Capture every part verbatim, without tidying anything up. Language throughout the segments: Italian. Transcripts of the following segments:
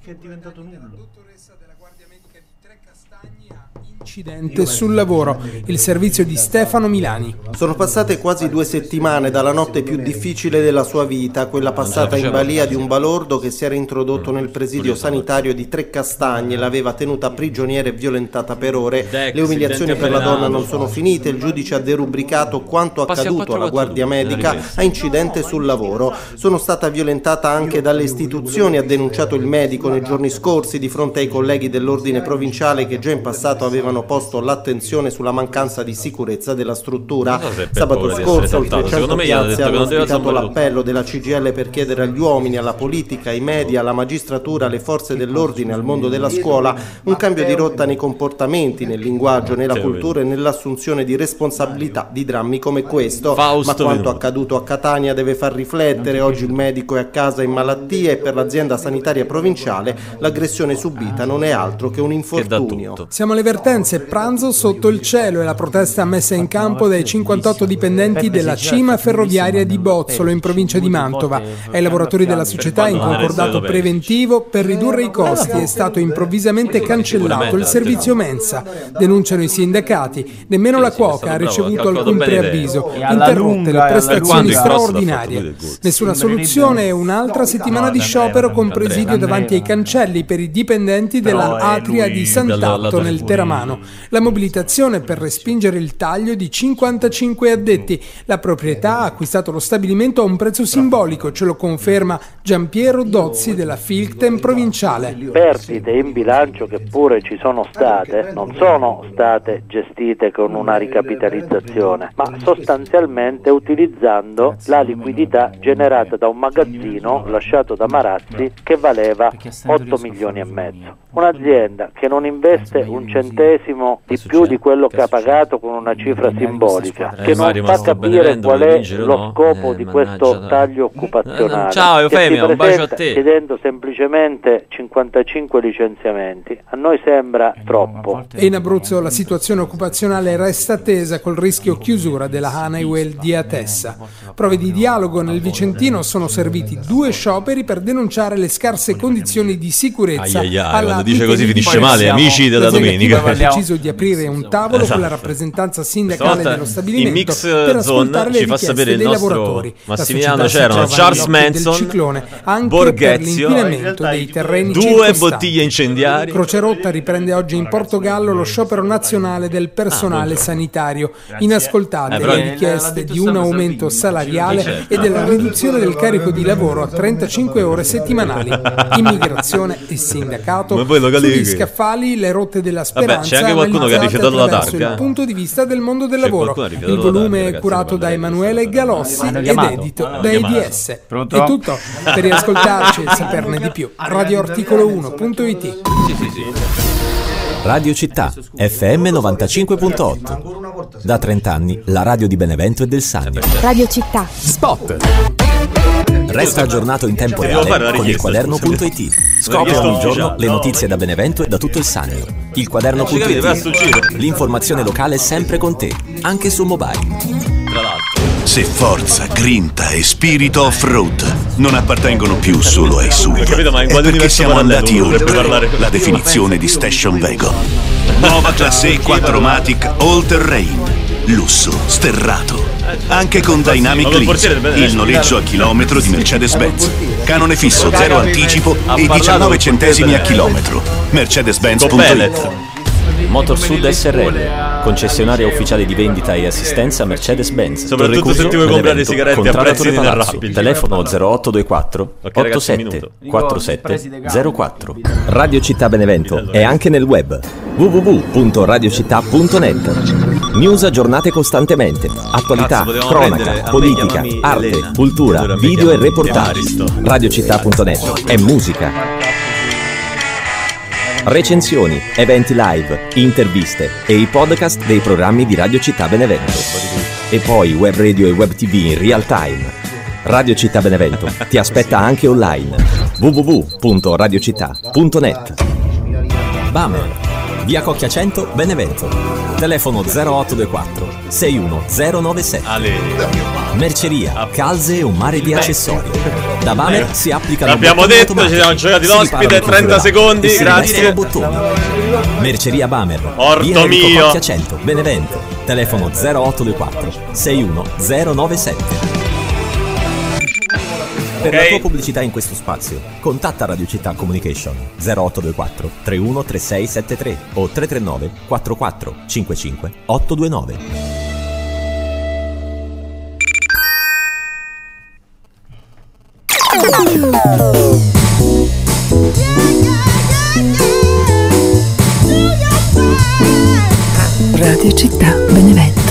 che è diventato nullo. Incidente sul lavoro, il servizio di Stefano Milani. Sono passate quasi due settimane dalla notte più difficile della sua vita, quella passata in balia di un balordo che si era introdotto nel presidio sanitario di Trecastagni e l'aveva tenuta prigioniera e violentata per ore. Le umiliazioni per la donna non sono finite, il giudice ha derubricato quanto accaduto alla guardia medica a incidente sul lavoro. Sono stata violentata anche dalle istituzioni, ha denunciato il medico nei giorni scorsi di fronte ai colleghi dell'ordine provinciale che già in passato avevano posto l'attenzione sulla mancanza di sicurezza della struttura. Sabato scorso oltre cento piazze hanno ospitato l'appello della C G I L per chiedere agli uomini, alla politica, ai media, alla magistratura, alle forze dell'ordine, al mondo della scuola un cambio di rotta nei comportamenti, nel linguaggio, nella cultura e nell'assunzione di responsabilità di drammi come questo. Ma quanto accaduto a Catania deve far riflettere. Oggi il medico è a casa in malattia e per l'azienda sanitaria provinciale l'aggressione subita non è altro che un infortunio. Siamo alle vertenze, pranzo sotto il cielo e la protesta messa in campo dai cinquantotto dipendenti della cima ferroviaria di Bozzolo in provincia di Mantova. Ai lavoratori della società in concordato preventivo per ridurre i costi è stato improvvisamente cancellato il servizio mensa. Denunciano i sindacati, nemmeno la cuoca ha ricevuto alcun preavviso, interrotte le prestazioni straordinarie. Nessuna soluzione e un'altra settimana di sciopero con presidio davanti ai cancelli per i dipendenti della Atria di Sant'Atto nel Teramano. La mobilitazione per respingere il taglio di cinquantacinque addetti. La proprietà ha acquistato lo stabilimento a un prezzo simbolico, ce lo conferma Giampiero Dozzi della Filctem provinciale. Perdite in bilancio che pure ci sono state, non sono state gestite con una ricapitalizzazione, ma sostanzialmente utilizzando la liquidità generata da un magazzino lasciato da Marazzi che valeva otto milioni e mezzo. Un'azienda che non investe un centesimo di più di quello che ha pagato con una cifra simbolica, che non fa capire qual è lo scopo di questo taglio occupazionale. Ciao Eufemia, un bacio a te. Chiedendo semplicemente cinquantacinque licenziamenti, a noi sembra troppo. E in Abruzzo la situazione occupazionale resta tesa col rischio chiusura della Honeywell di Atessa. Prove di dialogo nel Vicentino sono serviti due scioperi per denunciare le scarse condizioni di sicurezza. Ai ai ai, quando dice così finisce male, amici della domenica. Ha deciso di aprire un tavolo esatto. con la rappresentanza sindacale dello stabilimento in mix per ascoltare zone le ci fa sapere il dei nostro lavoratori. Massimiliano. C'erano Charles Manson, ciclone, anche Borghezio, per l'inquinamento dei terreni due bottiglie incendiarie. Croce Rotta riprende oggi in Portogallo lo sciopero nazionale del personale ah, sanitario. Inascoltate eh, le richieste di un aumento salariale e della riduzione del carico di lavoro a trentacinque ore settimanali. Immigrazione e sindacato. Sugli scaffali le rotte della speranza. Vabbè, c'è anche qualcuno che ha rifiutato la targa. Il punto di vista del mondo del lavoro. Il volume è curato da Emanuele Galossi ed edito da E D S. È tutto. Per riascoltarci e saperne di più, radio articolo uno punto it. Sì, sì, sì. Radio Città, F M novantacinque punto otto. Da trent'anni la radio di Benevento e del Sannio. Radio Città. Spot. Resta aggiornato in tempo reale con il quaderno punto it. Scopri ogni giorno le notizie da Benevento e da tutto il Sannio. Il quaderno punto it. L'informazione locale è sempre con te, anche su mobile. Se forza, grinta e spirito off-road non appartengono più solo ai S U V, è perché siamo andati oltre la definizione di station wagon. Nuova classe E quattro Matic All Terrain, lusso sterrato, anche con Dynamic Lease, il noleggio a chilometro di Mercedes-Benz. Canone fisso, zero anticipo e diciannove centesimi a chilometro. Mercedes-Benz punto it. Motorsud S R L, concessionaria ufficiale di vendita e assistenza Mercedes-Benz. Soprattutto se ti vuoi comprare sigarette a prezzi inarrabili. Telefono zero otto due quattro otto sette quattro sette zero quattro. Radio Città Benevento è anche nel web w w w punto radiocittà punto net. News aggiornate costantemente, attualità, Cazzo, cronaca, prendere, politica, arte, Elena, cultura, video e reportaggi. radiocittà punto net è musica. Recensioni, eventi live, interviste e i podcast dei programmi di Radio Città Benevento. E poi web radio e web tv in real time. Radio Città Benevento ti aspetta anche online. w w w punto radiocittà punto net. Bamer, via Cocchia cento, Benevento. Telefono zero otto due quattro sei uno zero nove sette. Merceria, calze e un mare di accessori. Da Bamer si applicano. L'abbiamo detto, ci siamo giocati l'ospite, trenta secondi, grazie. Merceria Bamer. Porto mio. cento, Benevento. Telefono zero otto due quattro sei uno zero nove sette. Per okay. la tua pubblicità in questo spazio, contatta Radio Città Communication zero otto due quattro tre uno tre sei sette tre o tre tre nove quattro quattro cinque cinque otto due nove. Radio Città Benevento.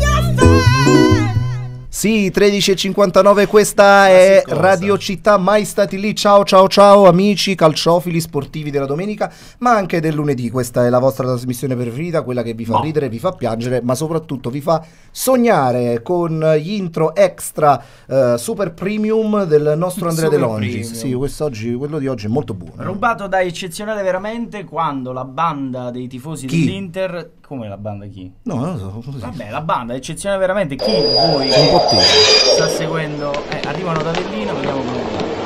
Sì, tredici e cinquantanove, questa è Radio Città, mai stati lì. Ciao ciao ciao amici calciofili sportivi della domenica, ma anche del lunedì. Questa è la vostra trasmissione preferita, quella che vi fa no. ridere, vi fa piangere, ma soprattutto vi fa sognare con gli intro extra uh, super premium del nostro Andrea De Longis. Sì, quest'oggi, quello di oggi è molto buono. Rubato da Eccezionale Veramente, quando la banda dei tifosi chi? dell'Inter... Come la banda chi? No, non lo so. Così. Vabbè, la banda Eccezionale Veramente, chi voi un po' te. sta seguendo? Eh, arrivano da Avellino, vediamo come.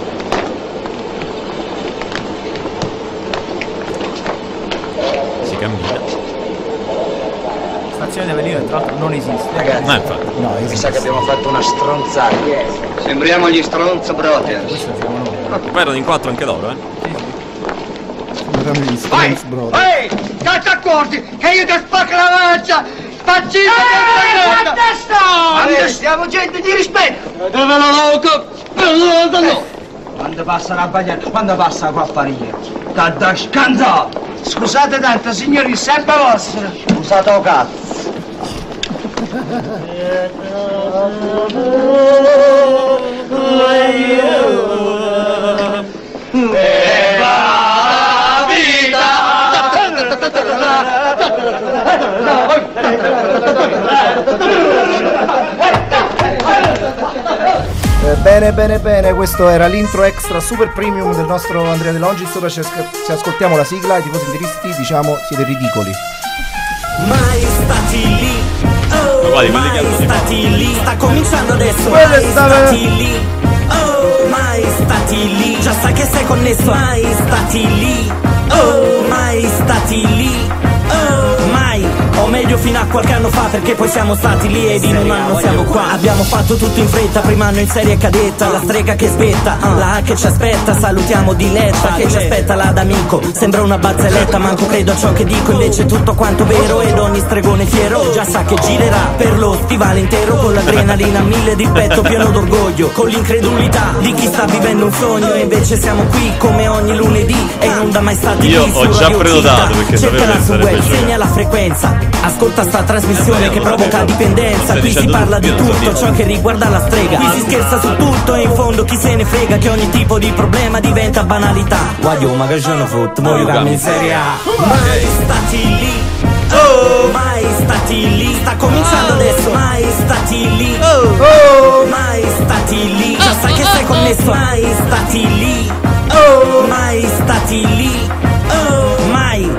Si cammina. Stazione di Avellino, tra l'altro non esiste. Ragazzi, no, infatti. No, mi sa che abbiamo fatto una stronzata. Sembriamo gli Stronzo Brothers. Questo siamo noi. Poi erano in quattro anche loro, eh? Sembriamo gli Stronzo Brothers. Ehi, cazzo accordi che io ti spacco la faccia! Faccino Ehi, a testa! Allora, stiamo gente di rispetto! Dove la loco? Quando passa la bagnata, quando passa la papparia, da scanzò! Scusate tanto, signori, sempre vostra! Scusate o cazzo! E la vita! Eh, bene bene bene, questo era l'intro extra super premium del nostro Andrea De Longis. Ora ci, ci ascoltiamo la sigla. I tifosi interisti, diciamo, siete ridicoli. Mai stati lì, oh, guardi, mai stati lì, sta cominciando adesso. Mai stati lì, oh, mai stati lì, già sai che sei connesso. Mai stati lì, oh, mai stati lì, oh, mai, o meglio fino a qualche anno fa, perché poi siamo stati lì ed in un anno siamo qua. Abbiamo fatto tutto in fretta, primo anno in serie cadetta, la strega che svetta, la A che ci aspetta, salutiamo Diletta che ci aspetta là d'amico. Sembra una barzelletta, manco credo a ciò che dico, invece è tutto quanto vero ed ogni stregone fiero già sa che girerà per lo stivale intero, con l'adrenalina a mille di petto, pieno d'orgoglio, con l'incredulità di chi sta vivendo un sogno. E invece siamo qui come ogni lunedì e non da mai stati io lì. Io ho già prenotato perché cercala su web, segna la frequenza, ascolta sta trasmissione che provoca dipendenza. Qui si parla di tutto ciò che riguarda la strega, qui si scherza su tutto e in fondo chi se ne frega che ogni tipo di problema diventa banalità. Guaglio ma che giorno foot, mo io in Serie A. Mai stati lì, oh, mai stati lì, sta cominciando adesso. Mai stati lì, oh, mai stati lì, già sai che sei connesso. Mai stati lì, oh, mai stati lì, oh, mai.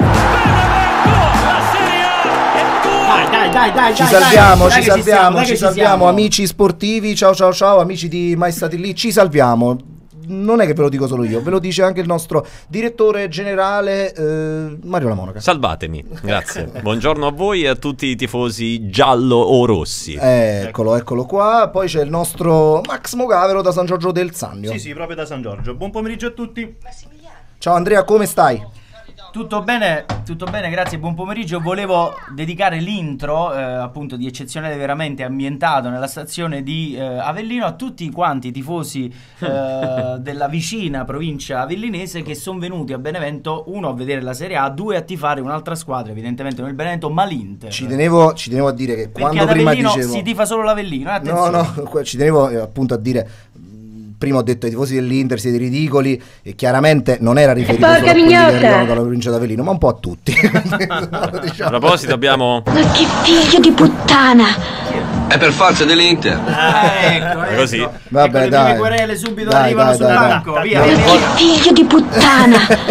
Dai, dai, dai, ci dai, salviamo, dai, ci salviamo, ci, ci siamo, salviamo, amici sportivi, ciao ciao ciao, amici di Mai Stati Lì, ci salviamo. Non è che ve lo dico solo io, ve lo dice anche il nostro direttore generale eh, Mario La Monaca. Salvatemi, grazie. Buongiorno a voi e a tutti i tifosi giallo o rossi. Eccolo, eccolo qua. Poi c'è il nostro Max Mogavero da San Giorgio del Sannio. Sì, sì, proprio da San Giorgio. Buon pomeriggio a tutti. Ciao Andrea, come stai? Tutto bene, tutto bene, grazie, buon pomeriggio. Volevo dedicare l'intro, eh, appunto, di Eccezionale Veramente, ambientato nella stazione di eh, Avellino, a tutti quanti i tifosi eh, della vicina provincia avellinese che sono venuti a Benevento, uno a vedere la Serie A, due a tifare un'altra squadra, evidentemente nel Benevento, ma l'Inter. Ci tenevo, ci tenevo a dire che perché quando prima dicevo... si tifa solo l'Avellino, eh, attenzione. No, no, ci tenevo eh, appunto a dire... Prima ho detto ai tifosi dell'Inter siete ridicoli e chiaramente non era riferito solo a quelli che arrivano dalla provincia d'Avellino, ma un po' a tutti. Diciamo. A proposito abbiamo... Ma che figlio di puttana! È per forza dell'Inter. Ah, ecco, ecco. Così. Vabbè, ecco, dai. Le querele subito dai, arrivano dai, sul dai, banco. dai. Via, Ma via, che via. figlio di puttana!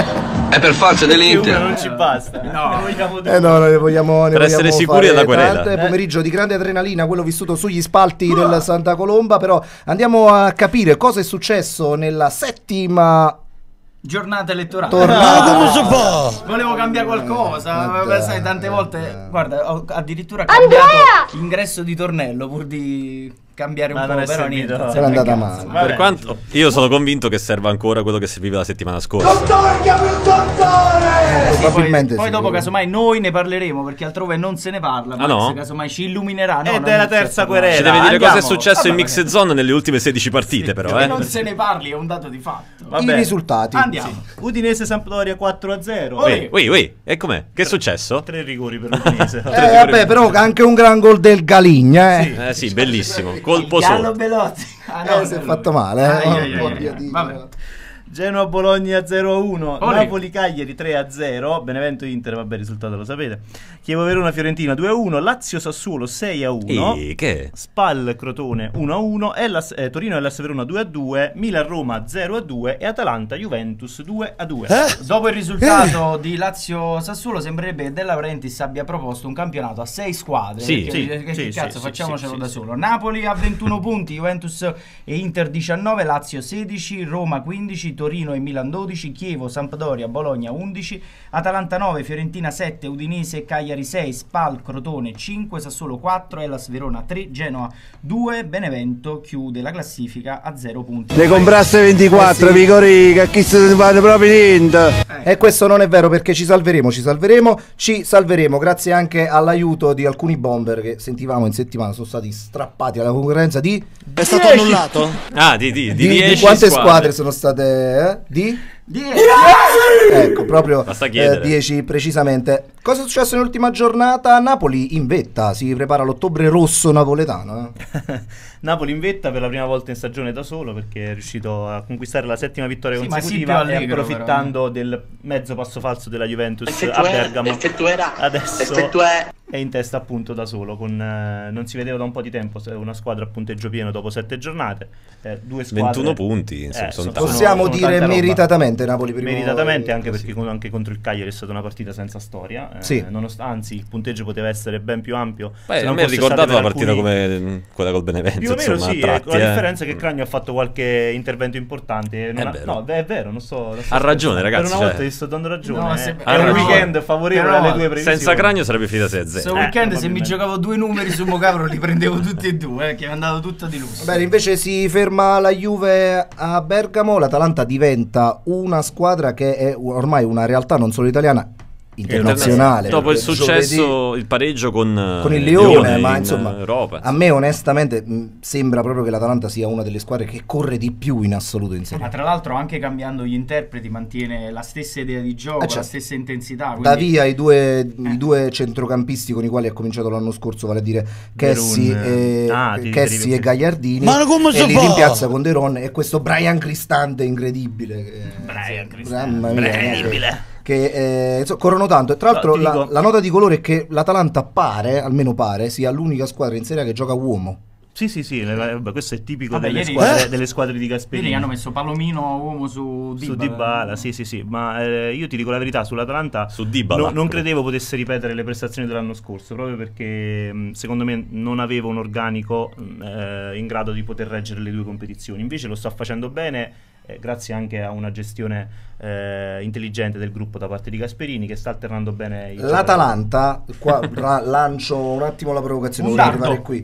È per forza dell'Inter. Non ci basta. No, ne vogliamo due. Eh no, ne vogliamo, ne per essere vogliamo sicuri della querela. tante. Pomeriggio di grande adrenalina, quello vissuto sugli spalti del Santa Colomba, però andiamo a capire cosa è successo nella settima giornata elettorale. Tornata. Ma come si può? Volevo cambiare qualcosa, ma sai, tante volte, guarda, ho addirittura cambiato Andrea! ingresso di tornello pur di cambiare un Ma po', non è però servito. niente, È andata cazzo. male. Per quanto io sono convinto che serva ancora quello che serviva la settimana scorsa. Dottore, chiamo il dottore! Sì, Probabilmente poi, poi sì. dopo casomai noi ne parleremo perché altrove non se ne parla. Ah, no? Se casomai ci illuminerà. No, Ed non è la c'è terza problema. querela. Ci deve dire Andiamo. cosa è successo in Vabbè. mix zone nelle ultime sedici partite, però, Che eh. non se ne parli è un dato di fatto. Vabbè. I risultati. Andiamo. Udinese Sampdoria quattro a zero. Oi. Ui, ui, ui. E com'è? Che è successo? Tre rigori per l'Udinese. Eh, vabbè, però anche un gran gol del Galigna, eh. Eh sì, bellissimo. Colpo Gallo solo. Belotti. Ah, Eh, si è fatto male, eh. Ai, ai, ai, Oh, ai. mio Dio. Vabbè. Genoa Bologna zero a uno, Olè. Napoli Cagliari tre a zero, Benevento Inter, vabbè, il risultato lo sapete. Chievo Verona Fiorentina due a uno, Lazio Sassuolo sei a uno, E che? Spal Crotone uno a uno, Hellas, eh, Torino Hellas Verona due a due, Milan Roma zero a due e Atalanta Juventus due a due. Dopo il risultato di Lazio Sassuolo sembrerebbe che De Laurentiis abbia proposto un campionato a sei squadre. Sì. Perché- Sì, che sì, che sì, cazzo, sì, facciamocelo sì, da sì, solo. Napoli a ventuno punti, Juventus e Inter diciannove, Lazio sedici, Roma quindici, Torino e Milan dodici, Chievo, Sampdoria, Bologna undici, Atalanta nove, Fiorentina sette, Udinese e Cagliari sei, Spal, Crotone cinque, Sassuolo quattro, Hellas Verona tre, Genoa due, Benevento chiude la classifica a zero punti. Le comprasse ventiquattro, Eh sì. Vigorica, chi se ne fanno proprio niente. E questo non è vero perché ci salveremo, ci salveremo, ci salveremo grazie anche all'aiuto di alcuni bomber che sentivamo in settimana sono stati strappati alla concorrenza di... È stato annullato? Ah, di, di, di, Di, di dieci quante squadre. squadre sono state? Eh? Di? Ecco, proprio Basta chiedere. dieci precisamente. Cosa è successo nell'ultima giornata? Napoli in vetta, si prepara l'ottobre rosso napoletano. Eh? Napoli in vetta per la prima volta in stagione da solo perché è riuscito a conquistare la settima vittoria Sì, ma sì, consecutiva più e allegro, approfittando del mezzo passo falso della Juventus Effettuerà- a Bergamo. effettuerà- Adesso effettuerà- è in testa appunto da solo con, eh, non si vedeva da un po' di tempo se- una squadra a punteggio pieno dopo sette giornate, eh, due squadre, ventuno punti, insomma, eh, sono sono- tanti. Possiamo sono dire tanta roba. meritatamente Napoli primo. Meritatamente anche così. perché con- anche contro il Cagliari è stata una partita senza storia, eh, Sì. nonost- anzi il punteggio poteva essere ben più ampio. Beh, se a non me è fosse ricordato stato la per partita alcuni- come mm, quella col Benevento, più o meno insomma, sì, a tratti, la eh. differenza è che Cragno ha fatto qualche intervento importante. Non È ha- vero. No, è vero, non so. non so Ha ragione, scherzando. ragazzi, Per una cioè- volta gli sto dando ragione. No, eh. se- Era un no, weekend favorevole però alle due previsioni. Senza Cragno sarebbe finita sei a zero. Questo Eh, weekend se mi probabilmente. giocavo due numeri su Mocavro li prendevo tutti e due, eh, che è andato tutto di lusso. Bene, invece si ferma la Juve a Bergamo, l'Atalanta diventa una squadra che è ormai una realtà non solo italiana, internazionale. Dopo il perché successo, giovedì il pareggio con, con il eh, Lione, ma in insomma, Europa. a me onestamente mh, sembra proprio che l'Atalanta sia una delle squadre che corre di più in assoluto in Serie Ma A. tra l'altro anche cambiando gli interpreti mantiene la stessa idea di gioco, Eh, certo. la stessa intensità. Da quindi- via i due, i due centrocampisti con i quali ha cominciato l'anno scorso, vale a dire Kessi Verun, e, ah, ti Kessi riferivi- e Gagliardini, Ma come e si li fa? rimpiazza con De Ron e questo Brian Cristante incredibile. Che, Brian Cristante. mamma mia, Incredibile. che- che eh, insomma, corrono tanto. E tra l'altro ti la, dico- la nota di colore è che l'Atalanta pare, almeno pare, sia l'unica squadra in Serie A che gioca uomo. Sì, sì, sì, le- vabbè, questo è tipico Vabbè, delle, ieri- squadre, Eh? delle squadre di Ieri Gasperini. hanno messo Palomino uomo su Dybala. Su Dybala, sì, sì, sì, ma eh, io ti dico la verità, sull'Atalanta Su Dybala. no- non credevo potesse ripetere le prestazioni dell'anno scorso, proprio perché mh, secondo me non aveva un organico mh, eh, in grado di poter reggere le due competizioni. Invece lo sta facendo bene, eh, grazie anche a una gestione eh, intelligente del gruppo da parte di Gasperini, che sta alternando bene i giocatori. L'Atalanta, qua ra- lancio un attimo la provocazione, Un vorrei dardo. arrivare qui.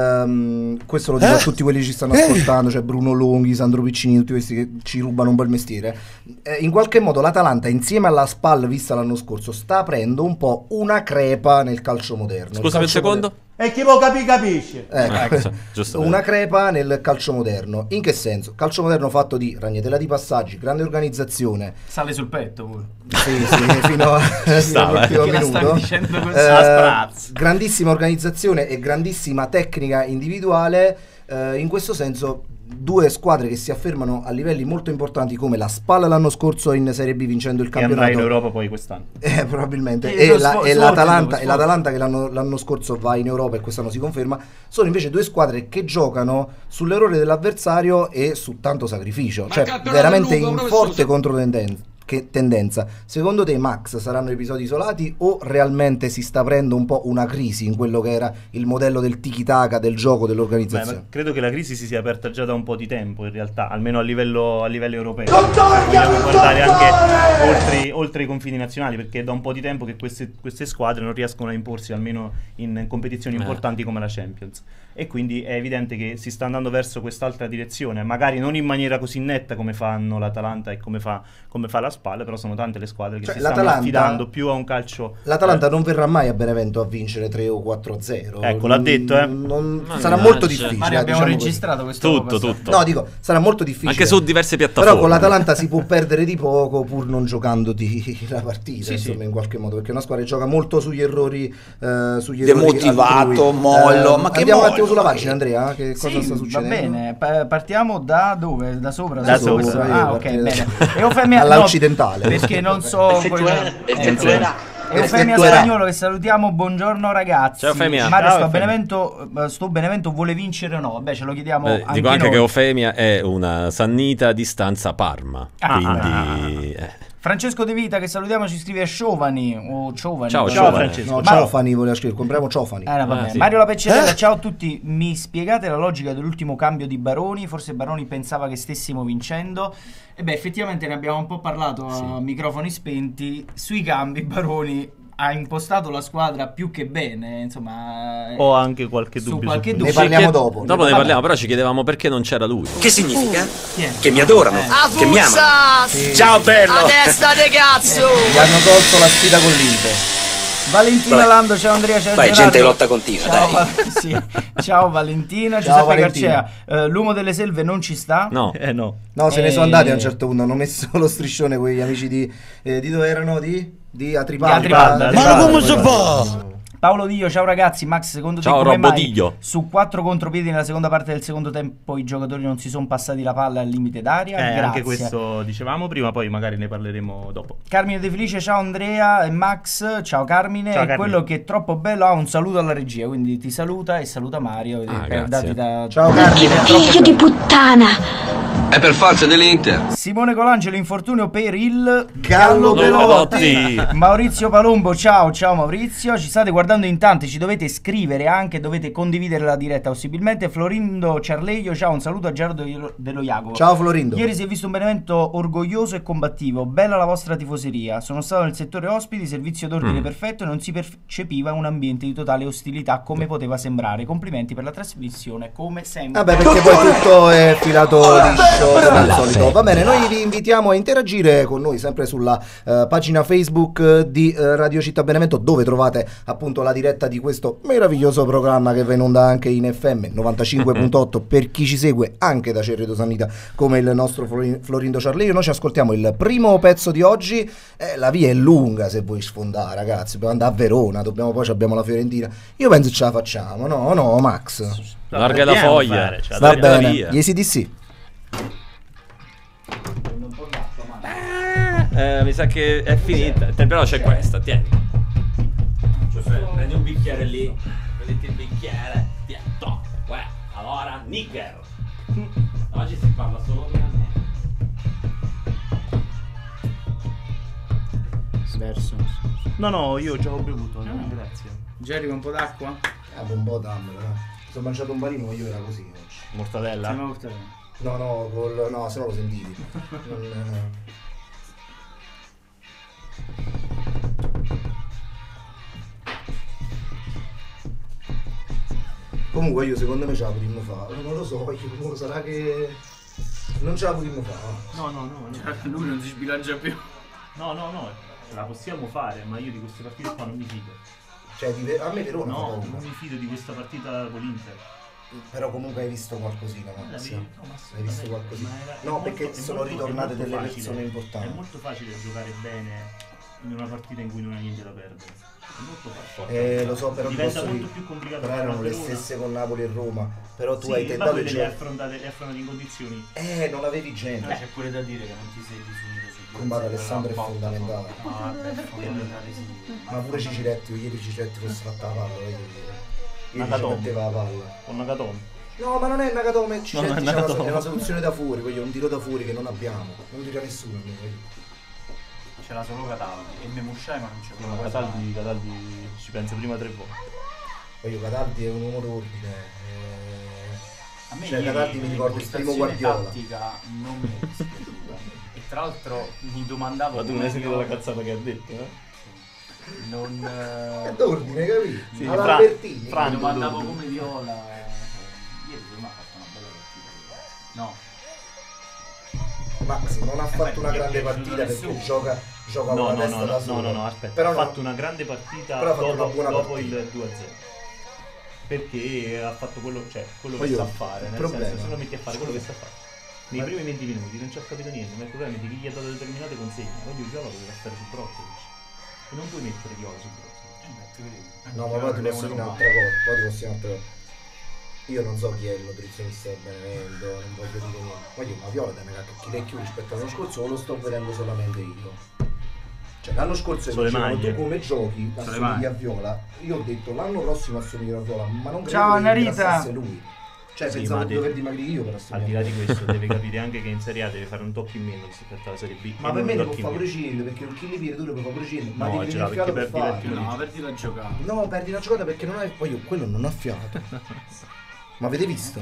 Ehm, questo lo dico Eh? a tutti quelli che ci stanno ascoltando, cioè Bruno Longhi, Sandro Piccini, tutti questi che ci rubano un po' il mestiere. Eh, in qualche modo l'Atalanta, insieme alla Spal vista l'anno scorso, sta aprendo un po' una crepa nel calcio moderno. Il Scusami un calcio secondo. E chi lo capi capisce. Ecco, Ecco, giusto. una crepa nel calcio moderno. In che senso? Calcio moderno fatto di ragnatela di passaggi, grande organizzazione. Sale sul petto pure. Sì, sì, fino, fino stava, all'ultimo Che la stavi minuto. dicendo così. Eh, A sprazzo. grandissima organizzazione e grandissima tecnica individuale. Eh, in questo senso, due squadre che si affermano a livelli molto importanti, come la Spal l'anno scorso in Serie B vincendo il Che andrà campionato. in Europa poi quest'anno. Eh, probabilmente. Eh, E, lo la- sfo- e sforzo, l'Atalanta, sforzo. e l'Atalanta che l'anno, l'anno scorso va in Europa e quest'anno si conferma, sono invece due squadre che giocano sull'errore dell'avversario e su tanto sacrificio, cioè campionato veramente lungo, in professore. forte controtendenza. che tendenza. Secondo te, Max, saranno episodi isolati o realmente si sta aprendo un po' una crisi in quello che era il modello del tiki-taka, del gioco, dell'organizzazione? Beh, credo che la crisi si sia aperta già da un po' di tempo, in realtà, almeno a livello, a livello europeo. Vogliamo guardare anche oltre, oltre i confini nazionali, perché da un po' di tempo che queste, queste squadre non riescono a imporsi, almeno in competizioni importanti come la Champions. E quindi è evidente che si sta andando verso quest'altra direzione, magari non in maniera così netta come fanno l'Atalanta e come fa, come fa la Spal, però sono tante le squadre che cioè, si stanno affidando più a un calcio. L'Atalanta eh. non verrà mai a Benevento a vincere tre o quattro a zero. Ecco, l'ha detto, eh. Non, sarà molto difficile. Mario, abbiamo diciamo registrato questo tutto, tutto. No, dico, sarà molto difficile. Anche su diverse piattaforme. Però con l'Atalanta si può perdere di poco pur non giocandoti la partita, sì, insomma, sì. in qualche modo, perché è una squadra che gioca molto sugli errori, eh, sugli demotivato, errori mollo, eh, ma che andiamo mollo, un attimo sulla pagina, Andrea. Che cosa sì, sta succedendo? Va bene, pa- partiamo da dove? Da sopra? Da sopra. sopra. Ah, ok, bene. Eufemia all'occidentale. No, perché non so effettuerà, effettuerà. Eufemia Spagnolo che salutiamo, buongiorno ragazzi. Ciao Eufemia. Mario, Ciao, sto, Eufemia. Benevento, sto Benevento vuole vincere o no? Vabbè, ce lo chiediamo Beh, anche dico anche noi. che Eufemia è una sannita di stanza Parma, ah, quindi ah. eh. Francesco De Vita che salutiamo ci scrive Sciovani o Ciovani. Ciao, ciao ciao Francesco. No, Ciofani voleva scrivere, compriamo Ciofani. Eh, no, ah, sì. Mario La Peccerella, eh? ciao a tutti. Mi spiegate la logica dell'ultimo cambio di Baroni? Forse Baroni pensava che stessimo vincendo. E beh, effettivamente ne abbiamo un po' parlato sì. a microfoni spenti. Sui cambi Baroni ha impostato la squadra più che bene, insomma. Ho anche qualche dubbio. Qualche su dubbio. Ne parliamo che... dopo. Dopo ne parliamo, però ci chiedevamo perché non c'era lui. Che significa? Uh, che mi adorano, eh. che mi amano. Sì. Ciao bello. A testa de cazzo! Gli hanno tolto la sfida con l'Inter. Valentina Vabbè. Lando, ciao Andrea, ciao Vai, Gerardo. gente di lotta continua, ciao, dai. sì. Ciao Valentina, Ciao, Giuseppe Valentina. Garcia. Uh, l'uomo delle selve non ci sta? No. Eh no. No, se Eh. ne sono andati a un certo punto. Hanno messo lo striscione quegli amici di. Eh, di dove erano? Di? Di Atripalda. Di Atripalda. Atripalda. Ma come si fa? Paolo Diglio, ciao ragazzi. Max, secondo te Ciao, come Robbo mai Diglio. su quattro contropiedi nella seconda parte del secondo tempo i giocatori non si sono passati la palla al limite d'aria? Eh, Grazie. anche questo dicevamo prima, poi magari ne parleremo dopo. Carmine De Felice, ciao Andrea e Max, ciao Carmine. Ciao, e Carmine. quello che è troppo bello ha un saluto alla regia, quindi ti saluta e saluta Mario. Ah, per grazie. darti da... Ciao Carmine. Figlio di puttana! È per forza dell'Inter. Simone Colangelo, infortunio per il Gallo Pelotti. Maurizio Palombo, ciao, ciao Maurizio. Ci state guardando in tanti, ci dovete scrivere anche, dovete condividere la diretta possibilmente. Florindo Ciarleio, ciao, un saluto a Gerardo dello Jacopo. Ciao Florindo. Ieri si è visto un Benevento orgoglioso e combattivo. Bella la vostra tifoseria. Sono stato nel settore ospiti, servizio d'ordine Mm. perfetto e non si percepiva un ambiente di totale ostilità come poteva sembrare. Complimenti per la trasmissione, come sempre. Vabbè, perché poi tutto è filato liscio come al solito. Va bene, noi vi invitiamo a interagire con noi sempre sulla uh, pagina Facebook di uh, Radio Città Benevento, dove trovate appunto la diretta di questo meraviglioso programma che va in onda anche in F M novantacinque virgola otto per chi ci segue anche da Cerreto Sannita come il nostro Flori- Florindo Ciarleio. Noi ci ascoltiamo il primo pezzo di oggi. Eh, la via è lunga se vuoi sfondare, ragazzi, dobbiamo andare a Verona, dobbiamo, poi abbiamo la Fiorentina. Io penso ce la facciamo, no, no, Max? Larga la foglia. Fare, cioè, Va dritta bene, via. gli A C D C. Eh, mi sa che è finita. Però c'è questa, tieni. Cioè, prendi un bicchiere lì, prenditi il bicchiere, tieni, to, uè, allora, nigger. Oggi si parla solo di me. Verso. No, no, io già ho bevuto, no, grazie. Jerry, un po' d'acqua? Ah, un po' dammela. Ho mangiato un panino, ma io era così oggi. Mortadella? Sì, mortadella. No, no, col, no, se no lo sentivi. Non, eh. Comunque io secondo me ce la potremmo fare. Non lo so, io, sarà che non ce la potremmo fare. No, no, no, no. Lui non si sbilancia più. No, no, no, la possiamo fare, ma io di queste partite qua non mi fido. Cioè, di, a me Verona fa No, paura. non mi fido di questa partita con l'Inter. Però comunque hai visto qualcosina, La Max? vedo, no, ma Hai visto vabbè, qualcosina? ma era- è No, molto- perché è sono molto- ritornate è molto delle facile- persone importanti. È molto facile giocare bene in una partita in cui non hai niente da perdere. È molto facile. Eh, lo so, però ti diventa posso molto dire- più complicato. però per erano la le Verona. stesse con Napoli e Roma. Però tu Sì, hai ma tentato quelle il le hai gioco. affrontate, le hai affrontate in condizioni. Eh, non avevi gente. C'è pure da dire che non ti sei disunito su Combattere Alessandro è fondamentale. Ah, beh, è fondamentale, sì. Ma pure Ciciretti, ieri Ciciretti fosse fatta la palla, voglio dire. Ieri ci Nakatomi. metteva la palla. Con Nakatomi. No, ma non è Nakatomi, Ciciretti No, non è c'è una, Nakatomi. è una soluzione da fuori, voglio un tiro da fuori che non abbiamo. Non tira nessuno. Voglio. ce l'ha solo Cataldi e Memushai ma non c'è No, Cataldi, Cataldi ci pensa prima tre volte. Poi io Cataldi è un uomo d'ordine. Eh... A me cioè Cataldi mi ricorda il primo Guardiola. Tattica non mi è dispiaciuta. E tra l'altro mi domandavo. Ma tu non hai sentito la cazzata che ha detto, eh? Non è d'ordine, capito? Sì, alla Fra- Albertini. mi domandavo come Viola. Ieri secondo me ha fatto una bella partita. No. Max non ha fatto beh, una mi è grande piaciuto partita perché nessuno. gioca, gioca No, con la no, testa no, da no, solo. no, no, aspetta, Però ha no. fatto una grande partita Però ha fatto dopo, una buona dopo partita. il due a zero. Perché ha fatto quello, cioè, quello Poi che io- sa fare, il nel problema- senso se lo metti a fare quello che sa fare. Nei Ma- primi venti minuti non ci ha capito niente, ma il problema è di chi gli ha dato determinate consegne. Voglio Viola doveva stare su Brozovic. E non puoi mettere Viola su Brozovic. No, ma poi ti posso dire un'altra cosa. Poi ti posso dire un'altra cosa. Io non so chi è il nutrizionista del Benevento, non voglio dire niente. Ma io, ma Viola da me chi è più rispetto all'anno scorso o lo sto vedendo solamente io? Cioè l'anno scorso Sono le dicevano, maglie. tu come giochi Sono le assomigli a maglie. Viola. Io ho detto l'anno prossimo assomiglierò a Viola, ma non credo Ciao, che Annarita. ingrassasse lui. Cioè Sì, pensavo ma di te- dover dimagrire io per Al assomigliare. di là di questo deve capire anche che in Serie A deve fare un tocco in meno rispetto alla Serie B. Ma e per non me un ne può tocco in fare pure meno. cinque perché un chili pire tu ne puoi fare pure cinque. Ma No, devi ce tenere l'ha, il fiato perché per perdi farlo. l'ultimo No, perdi la giocata. No, perdi la giocata perché non hai. Poi io quello non ha fiato. Ma avete visto?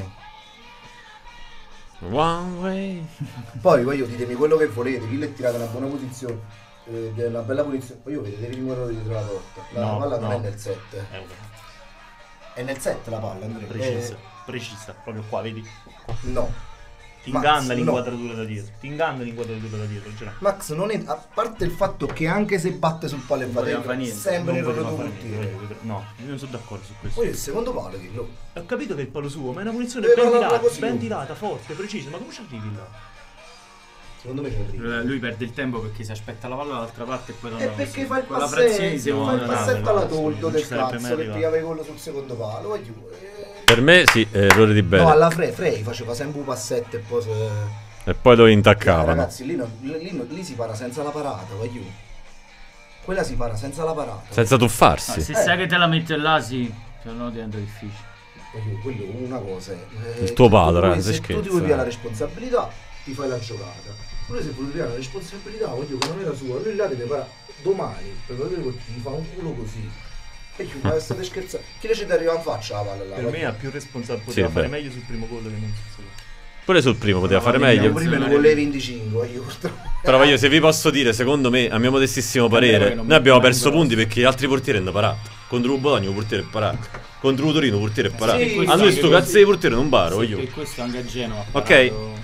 One way. Poi voglio ditemi quello che volete, chi l'è tirato una buona posizione, eh, una bella posizione. Poi io vedetevi il numero dietro la porta. La No, palla non no. è nel set. Eh, vabbè. È nel set la palla, Andrea. Precisa, Eh, precisa, proprio qua, vedi? no. Ti Max, inganna no. l'inquadratura da dietro. Ti inganna l'inquadratura da dietro, ce l'ha. Max non è. A parte il fatto che anche se batte sul palo e va poteva dentro, fare niente, sembra un non vero poteva fare portiere. niente, no, io non sono d'accordo su questo. Poi il secondo palo dillo. Ho capito che è il palo suo, ma è una punizione Deve ben parlarla tirata, così. ben tirata, forte, precisa, ma come ci arrivi là? Secondo me ci arriva. Eh, Lui perde il tempo perché si aspetta la palla dall'altra parte e poi E perché fa il quella frazione di passetto, fa secondo il no, passetto no, alla no, tolto non del ci sarebbe mai cazzo che arrivato. pigliava quello sul secondo palo. Voglio- eh, Per me sì, è errore di bene. No, alla Frey, Frey faceva sempre un passetto e poi se... E poi lo Eh, intaccavano. ragazzi, lì, non- lì, non- lì si para senza la parata, voglio. Quella si para senza la parata. Senza tuffarsi. Ah, se sai che te la mette là, sì, se no diventa difficile. Voglio, quello una cosa è... eh, Il tuo tu palo, vuoi- ragazzi, se scherzo, tu ti vuoi eh. pigliare la responsabilità, ti fai la giocata. Pure se vuoi pigliare la responsabilità, voglio che non era sua, lui là deve parare domani, per vedere che ti fa un culo così. E io, ma state scherzando? Chi le c'è da arrivare in faccia la palla là? Per me ha più responsabilità, Sì, poteva fare beh. meglio sul primo gol che non sul secondo. Pure sul primo poteva fare Io meglio. prima ne volevo venticinque, io purtroppo. Però io se vi posso dire, secondo me, a mio modestissimo parere, noi abbiamo perso punti perché gli altri portieri hanno parato. Contro il Bologna il portiere è parato. Contro il Torino il portiere è parato. Sì, a noi sto anche cazzo di portiere non paro, Sì, voglio. che questo anche a Genova. ha Ok. parato-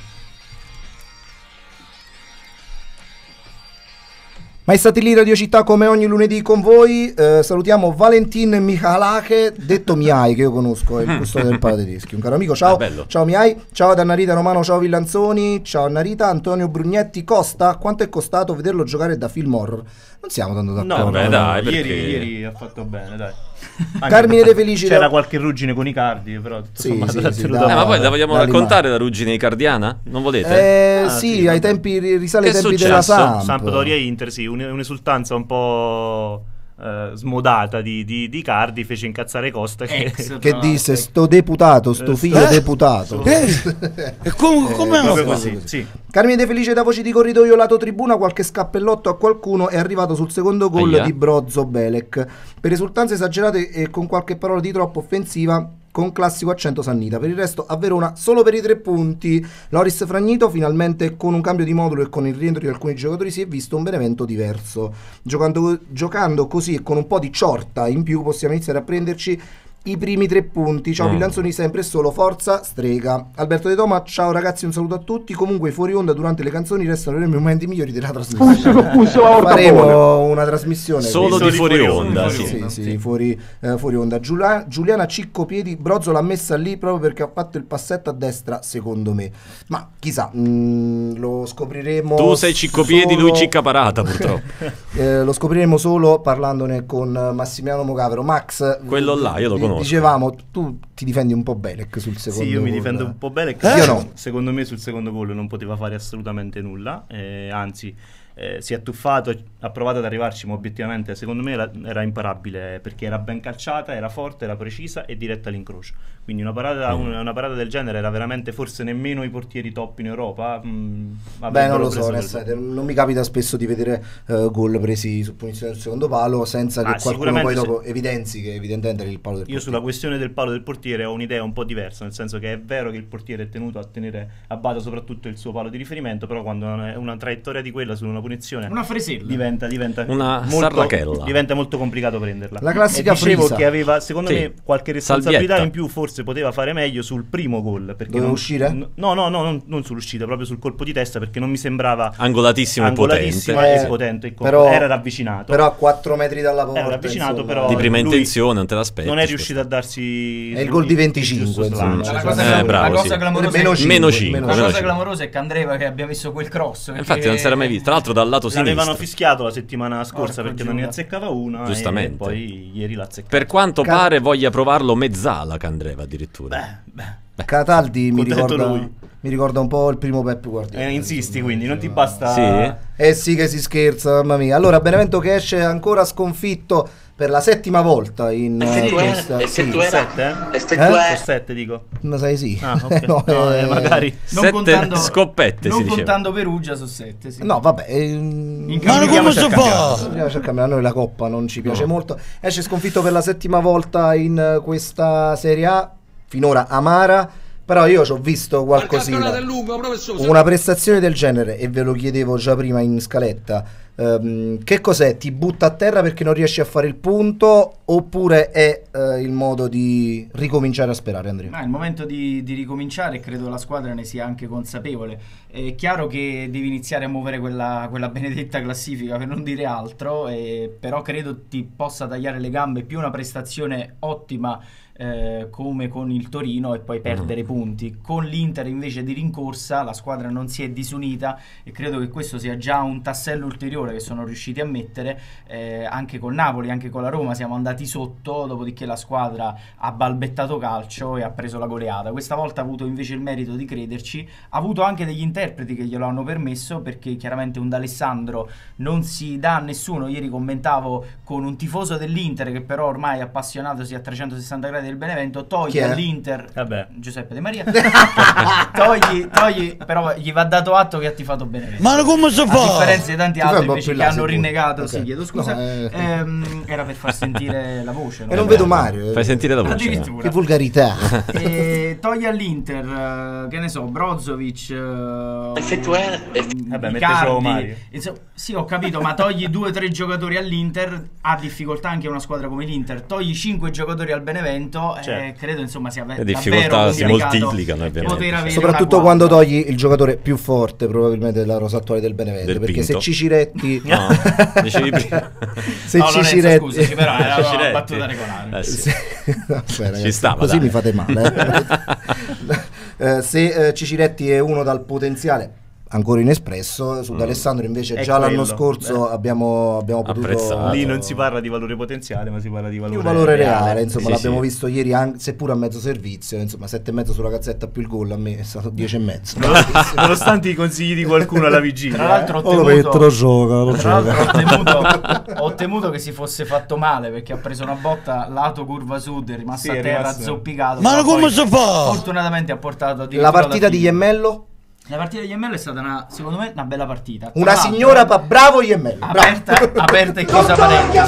Mai stati lì Radio Città come ogni lunedì con voi. Eh, salutiamo Valentin Michalake, detto Miai, che io conosco, è il custode del Palatedeschi. Un caro amico, ciao. Ah, bello. Ciao Miai, ciao ad Annarita Romano, ciao Villanzoni, ciao Annarita, Antonio Brugnetti, Costa. Quanto è costato vederlo giocare da film horror? Non siamo tanto d'accordo. No, beh, dai, ieri, perché- ieri ha fatto bene, dai. Carmine De Felici C'era da- qualche ruggine con i cardi, però tutto Sì, sommato sì, l'ha sì, tenuto da- Eh, bene. ma poi la vogliamo da raccontare la ruggine icardiana? Non volete? Eh, Ah, sì, sì, ai vabbè. tempi risale ai Che è tempi della successo? Samp. Sampdoria Inter, sì, un- un'esultanza un po' eh, smodata di, di, di Cardi fece incazzare Costa che, Ex, Che tra disse l'altro. sto deputato, sto figlio Eh? deputato. E come, come proprio no? così, sì. Carmine De Felice da voci di corridoio lato tribuna, qualche scappellotto a qualcuno è arrivato sul secondo gol Aia. di Brozo Belek. Per esultanze esagerate e con qualche parola di troppo offensiva, con classico accento sannita. Per il resto a Verona solo per i tre punti. Loris Fragnito finalmente con un cambio di modulo e con il rientro di alcuni giocatori si è visto un Benevento diverso. Giocando, giocando così e con un po' di ciorta in più possiamo iniziare a prenderci i primi tre punti. Ciao Mm. Villanzoni, sempre e solo forza strega. Alberto De Toma, ciao ragazzi, un saluto a tutti. Comunque i fuori onda durante le canzoni restano i momenti migliori della trasmissione. Faremo una trasmissione Solo questa. di fuori onda, Sì, sì. sì, sì, fuori, eh, fuori onda. Giulia- Giuliana Ciccopiedi, Brozzo l'ha messa lì proprio perché ha fatto il passetto a destra, secondo me. Ma chissà, mh, lo scopriremo. Tu sei ciccopiedi, solo- lui cicca parata, purtroppo. Eh, lo scopriremo solo parlandone con Massimiliano Mogavero. Max, Quello là, io lo di- conosco. Dicevamo, tu ti difendi un po' Belek sul secondo Sì, io mi gol. difendo un po' bene. Eh? Io no. Secondo me sul secondo gol non poteva fare assolutamente nulla, eh, anzi eh, si è tuffato, ha provato ad arrivarci, ma obiettivamente secondo me la, era imparabile, perché era ben calciata, era forte, era precisa e diretta all'incrocio. Quindi una parata, mm. una, una parata del genere era veramente, forse nemmeno i portieri top in Europa. Mh, Beh, non lo so, non mi capita spesso di vedere uh, gol presi su punizione del secondo palo senza che ah, qualcuno poi dopo se... evidenzi che evidentemente era il palo del Io portiere. Sulla questione del palo del portiere ho un'idea un po' diversa, nel senso che è vero che il portiere è tenuto a tenere a bada soprattutto il suo palo di riferimento, però quando è una traiettoria di quella su una punizione, una fresella, diventa, diventa una molto, sarrachella, diventa molto complicato prenderla. La classica e dicevo frisa. che aveva secondo sì. me qualche responsabilità Salvietta. in più, forse poteva fare meglio sul primo gol, perché doveva non, uscire? No, no, no, non, non sull'uscita, proprio sul colpo di testa, perché non mi sembrava angolatissimo, angolatissimo e potente, e potente. Però, era ravvicinato, però a quattro metri dalla porta, era ravvicinato, insomma, però di prima lui intenzione non te l'aspetti, non è riuscito a darsi è il gol di venticinque, insomma. La cosa, eh, bravo, la cosa sì. clamorosa meno è, cinque, meno cinque, la meno cosa cinque. clamorosa è che Andrea che abbia messo quel cross, infatti non si era mai visto, tra l'altro dal lato sinistro l'avevano fischiato la settimana scorsa, Orco perché giura. non ne azzeccava una, giustamente, e poi ieri l'ha azzeccato. per quanto Ca- pare voglia provarlo mezzala Candreva addirittura. Beh, beh. Beh, Cataldi mi Contento ricorda, lui. mi ricorda un po' il primo Pep Guardiola. Eh, insisti, quindi non ti basta. Sì? Eh sì che si scherza, mamma mia. Allora Benevento che esce ancora sconfitto per la settima volta in eh, questa eh, sì. sette, eh? Eh? sette dico. Ma sai sì. Ah, okay. no, no, eh, eh, magari non sette contando, scoppette non si diceva. contando Perugia su sette, sì. No, vabbè, ehm, ma come si fa? A noi la Coppa non ci piace no. molto. Esce sconfitto per la settima volta in questa Serie A, finora amara. Però io ci ho visto qualcosina, lungo, una prestazione del genere, e ve lo chiedevo già prima in scaletta, um, che cos'è? Ti butta a terra perché non riesci a fare il punto, oppure è uh, il modo di ricominciare a sperare, Andrea? No, è il momento di, di ricominciare, e credo la squadra ne sia anche consapevole. È chiaro che devi iniziare a muovere quella, quella benedetta classifica, per non dire altro, e, però credo ti possa tagliare le gambe più una prestazione ottima Eh, come con il Torino e poi perdere mm. punti. Con l'Inter invece di rincorsa la squadra non si è disunita, e credo che questo sia già un tassello ulteriore che sono riusciti a mettere. Eh, anche col Napoli, anche con la Roma siamo andati sotto, dopodiché la squadra ha balbettato calcio e ha preso la goleada. Questa volta ha avuto invece il merito di crederci, ha avuto anche degli interpreti che glielo hanno permesso, perché chiaramente un D'Alessandro non si dà a nessuno. Ieri commentavo con un tifoso dell'Inter che però ormai è appassionatosi a trecentosessanta gradi del Benevento, togli all'Inter Vabbè. Giuseppe De Maria togli, togli, però gli va dato atto che ha tifato Benevento, ma come si fa? A differenza di tanti Ti altri invece che hanno rinnegato. Okay. Sì, chiedo scusa, no, eh. ehm, era per far sentire la voce, e non, non vedo Mario, fai sentire la voce, addirittura. Che volgarità. E togli all'Inter, uh, che ne so, Brozovic, uh, effettuare vabbè, mettesimo Mario. Insomma, sì, ho capito, ma togli due o tre giocatori all'Inter, ha difficoltà anche una squadra come l'Inter. Togli cinque giocatori al Benevento, certo. eh, credo insomma sia le difficoltà si moltiplicano ovviamente, soprattutto quando togli il giocatore più forte probabilmente della rosa attuale del Benevento, del perché Pinto. se Ciciretti no, dicevi prima. se no, Ciciretti Lorenzo, scusi, però era una battuta regolare, eh, sì. se... no, beh, ragazzi, ci stava, così dai. mi fate male eh, se eh, Ciciretti è uno dal potenziale ancora inespresso, su mm. D'Alessandro invece è già quello. L'anno scorso abbiamo, abbiamo potuto apprezzato. Lì non si parla di valore potenziale, ma si parla di valore, di valore reale, reale. Insomma, sì, l'abbiamo sì. visto ieri, anche, seppur a mezzo servizio, insomma, sette e mezzo sulla cazzetta più il gol, a me è stato dieci e mezzo. Nonostante i consigli di qualcuno alla vigilia. Tra l'altro ho temuto, temuto, lo gioca, lo tra gioca. l'altro ho temuto, ho temuto che si fosse fatto male, perché ha preso una botta lato curva sud, è rimasto sì, a terra rimasto. zoppicato. Ma come si fa? Fortunatamente ha portato la partita di Iemmello. La partita di Iemmello è stata una, secondo me, una bella partita. Una Tra signora pa- bravo Iemmello. Aperta, aperta e chiusa parentesi.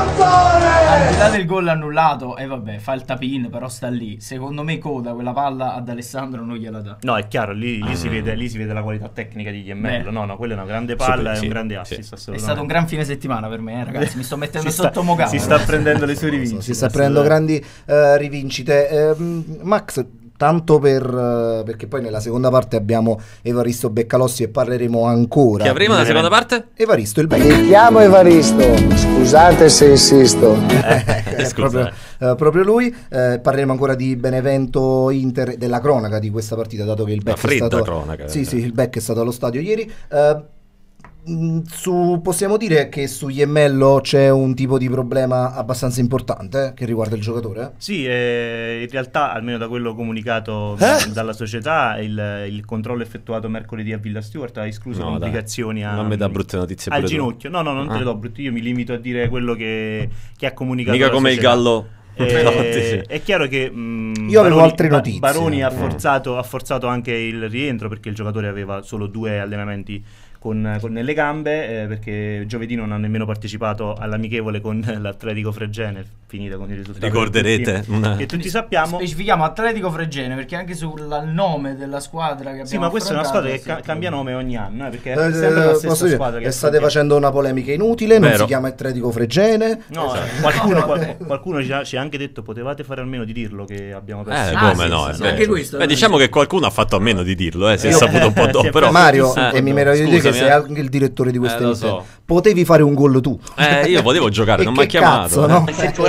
Al di là del gol annullato, e eh, vabbè, fa il tap-in, però sta lì. Secondo me Coda quella palla ad Alessandro non gliela dà. No, è chiaro, lì, lì, si, vede, lì si vede la qualità tecnica di Iemmello. No, no, quella è una grande palla, sì, è un grande sì, assist, sì. È stato un gran fine settimana per me, eh, ragazzi. Mi sto mettendo si sotto Mogano. Si sta prendendo le sue rivincite. Si sta prendendo grandi uh, rivincite. Eh, Max, tanto per uh, perché poi nella seconda parte abbiamo Evaristo Beccalossi e parleremo ancora. Chi avremo nella seconda parte? Evaristo il Becco. Mi chiamo Evaristo, scusate se insisto. Eh, è proprio, uh, proprio lui. Uh, parleremo ancora di Benevento Inter, della cronaca di questa partita, dato che il Becco è stato cronaca. Sì, sì, il Becco è stato allo stadio ieri. Uh, Su, possiamo dire che su Iemmello c'è un tipo di problema abbastanza importante eh, che riguarda il giocatore? Sì, eh, in realtà almeno da quello comunicato eh? dalla società il, il controllo effettuato mercoledì a Villa Stewart ha escluso no, complicazioni a, non mi dà brutte notizie al pure ginocchio. No, no, non ah. te le do brutte, io mi limito a dire quello che, che ha comunicato mica la come società. il Gallo. Eh, è chiaro che mh, io avevo Baroni, altre notizie. Baroni ha forzato, ha forzato anche il rientro perché il giocatore aveva solo due allenamenti Con, con nelle gambe eh, perché giovedì non ha nemmeno partecipato all'amichevole con l'Atletico Fregene, finita con il risultato ricorderete tutti, una... che tutti sappiamo. Specifichiamo Atletico Fregene perché anche sul nome della squadra che abbiamo sì, ma questa è una squadra che sì, ca- cambia nome ogni anno eh, perché eh, è sempre la stessa dire, squadra che state facendo una polemica inutile. Vero. Non si chiama Atletico Fregene. No, esatto. qualcuno, qual- qualcuno ci ha, ci ha anche detto potevate fare almeno di dirlo che abbiamo perso. Eh, ah, come sì, no? sì, è anche questo. Beh, diciamo che qualcuno ha fatto a meno di dirlo, eh, si è Io, saputo un po' dopo. Però Mario, eh, e mi meraviglio di dire che sei eh. anche il direttore di questa eh, emissione. So. Potevi fare un gol tu. Eh, io volevo giocare, non mi ha cazzo, chiamato. No?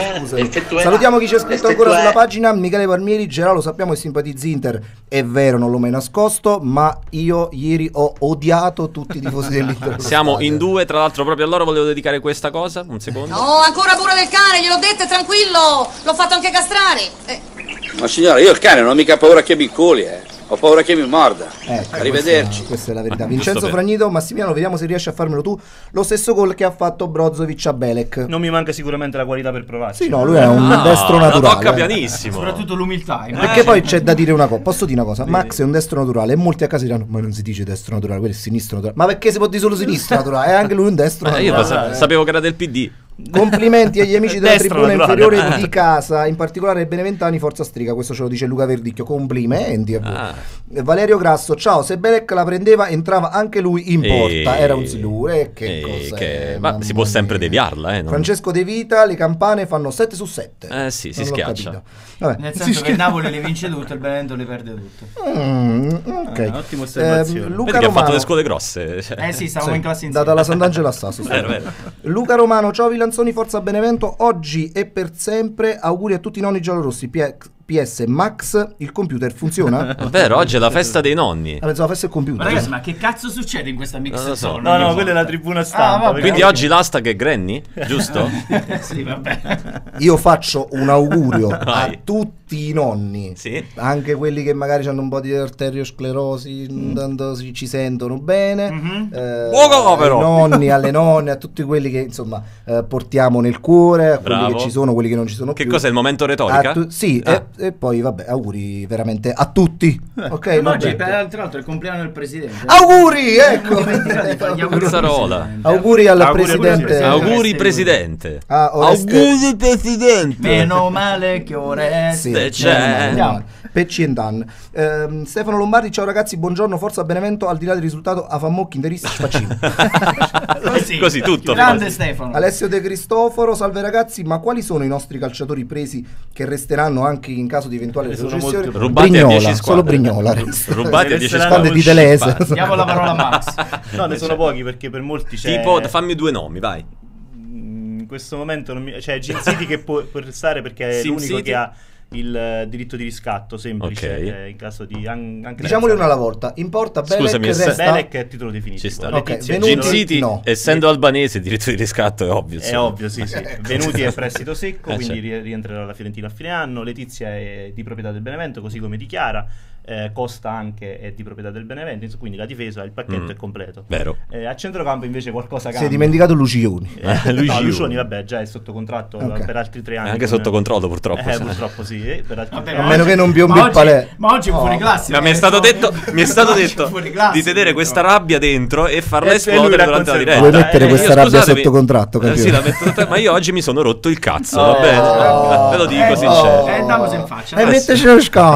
Eh. Salutiamo chi ci ha scritto ancora sulla pagina. Michele Palmieri, Gerardo, lo sappiamo che simpatizzi Inter. È vero, non l'ho mai nascosto, ma io ieri ho odiato tutti i tifosi dell'Inter. Siamo in due, tra l'altro proprio a loro volevo dedicare questa cosa, un secondo. No, ancora pure del cane, gliel'ho detto, è tranquillo, l'ho fatto anche castrare. Eh. Ma signora, io il cane non ho mica paura che mi culi, eh. Ho paura che mi morda. Ecco, Arrivederci. Questa, questa è la verità. Vincenzo Fragnito, Massimiliano, vediamo se riesci a farmelo tu. Lo stesso gol che ha fatto Brozovic a Belek. Non mi manca sicuramente la qualità per provarci. Sì, no, lui è un ah, destro naturale. La tocca pianissimo. Soprattutto l'umiltà. Eh. Perché poi c'è da dire una cosa. Posso dire una cosa? Max è un destro naturale e molti a casa diranno ma non si dice destro naturale, quello è sinistro naturale. Ma perché si può dire solo sinistro naturale? È anche lui un destro eh, naturale. Io sapevo che era del P D. Complimenti agli amici della Destro tribuna naturale. inferiore di casa, in particolare ai Beneventani, forza Striga. Questo ce lo dice Luca Verdicchio. Complimenti a voi. Ah. Valerio Grasso, ciao. Se Belek la prendeva, entrava anche lui in porta. E... Era un silure. Che e... cosa che... è? Ma si può sempre deviarla. Eh, non... Francesco De Vita, le campane fanno sette su sette. Eh sì, si schiaccia. Vabbè. Nel senso che il Napoli le vince tutto, il Benevento le perde tutte. Mm, ok. Ah, ottima osservazione. Eh, Luca Vedi che Romano... ha fatto le scuole grosse. Cioè. Eh sì, stavamo sì, in classe insieme. data la Sant'Angelo a Sasso. Vero, vero. Luca Romano, ciao Vilanzoni, forza Benevento. Oggi e per sempre auguri a tutti i nonni giallorossi. P S Max, il computer funziona? È vero, oggi è la festa dei nonni. Ah, pensavo la festa del computer. Ma ragazzi, ma che cazzo succede in questa mix Non lo so. zone? No, no, quella è la tribuna stampa. Ah, Quindi oggi l'hashtag è Granny, giusto? Sì, vabbè. Io faccio un augurio a Vai. tutti i nonni, Sì. anche quelli che magari hanno un po' di arteriosclerosi, mm. tanto si, ci sentono bene, Mm-hmm. eh, Oh, ai però. nonni, alle nonne, a tutti quelli che insomma eh, portiamo nel cuore, a quelli Bravo. che ci sono, quelli che non ci sono Che più. cos'è il momento retorica? A tu- sì, Ah. e, e poi vabbè, auguri veramente a tutti. Ok, Oggi, Norberto? tra l'altro, è il compleanno del presidente. Auguri, ecco. Non dimenticate di fare gli auguri al Cazzarola. presidente. Auguri al Auguri al presidente. presidente. Auguri presidente. Ah, Oreste- Auguri presidente. Meno male che ora Sì, Se c'è. no, Pecci and Dan. Ehm, Stefano Lombardi, ciao ragazzi, buongiorno, forza Benevento, al di là del risultato a Famocchi, Interisti, Spaccino. Così, Così tutto. Grande quasi. Stefano. Alessio De Cristoforo, salve ragazzi, ma quali sono i nostri calciatori presi che resteranno anche in caso di eventuale Sono retrocessione? molti. Rubati a Brignola, dieci solo squadre. Brignola resta. Rubati a dieci Resteranno Squadre di usciti. Telese. Diamo la parola a Max. No, ne sono pochi perché per molti c'è. Tipo, fammi due nomi, vai. In questo momento non mi... c'è Gin City che può, può restare perché è Sim l'unico City? che ha il eh, diritto di riscatto semplice Ok. eh, in caso di an- anche Diciamoli una senza- alla volta. In porta Belek Scusami, se- resta. Belek è titolo definitivo. Ci sta. Ok, Letizia è Venuti- Gin titolo- City, no. essendo albanese, il diritto di riscatto è ovvio. È insomma. ovvio, sì, sì. Venuti è prestito secco, Eh, quindi certo. ri- rientrerà alla Fiorentina a fine anno. Letizia è di proprietà del Benevento, così come di Chiara. Eh, Costa anche è di proprietà del Benevento, insomma, quindi la difesa, il pacchetto Mm. è completo. Vero. Eh, a centrocampo invece qualcosa Si cambia. è dimenticato Lucioni. Eh, Lucioni. no, Lucioni, vabbè, già è sotto contratto Ok. per altri tre anni. È anche con- sotto controllo, purtroppo. Eh, purtroppo sì. eh, per altri Vabbè, tre A anni. meno che non piombi ma il oggi- palè. Ma oggi è Oh. fuori classe. Ma mi è stato detto, mi è stato detto di tenere questa rabbia dentro e farla E- e esplodere lui l'ha durante la conservata. diretta. Vuoi mettere eh, questa io, rabbia scusatemi, sotto contratto, eh, capito? sì, la metto sotto- ma io oggi mi sono rotto il cazzo, Oh. va bene? Oh. Ve lo dico Eh, sincero. Eh, andiamoci in faccia. E dai. metteci lo sca.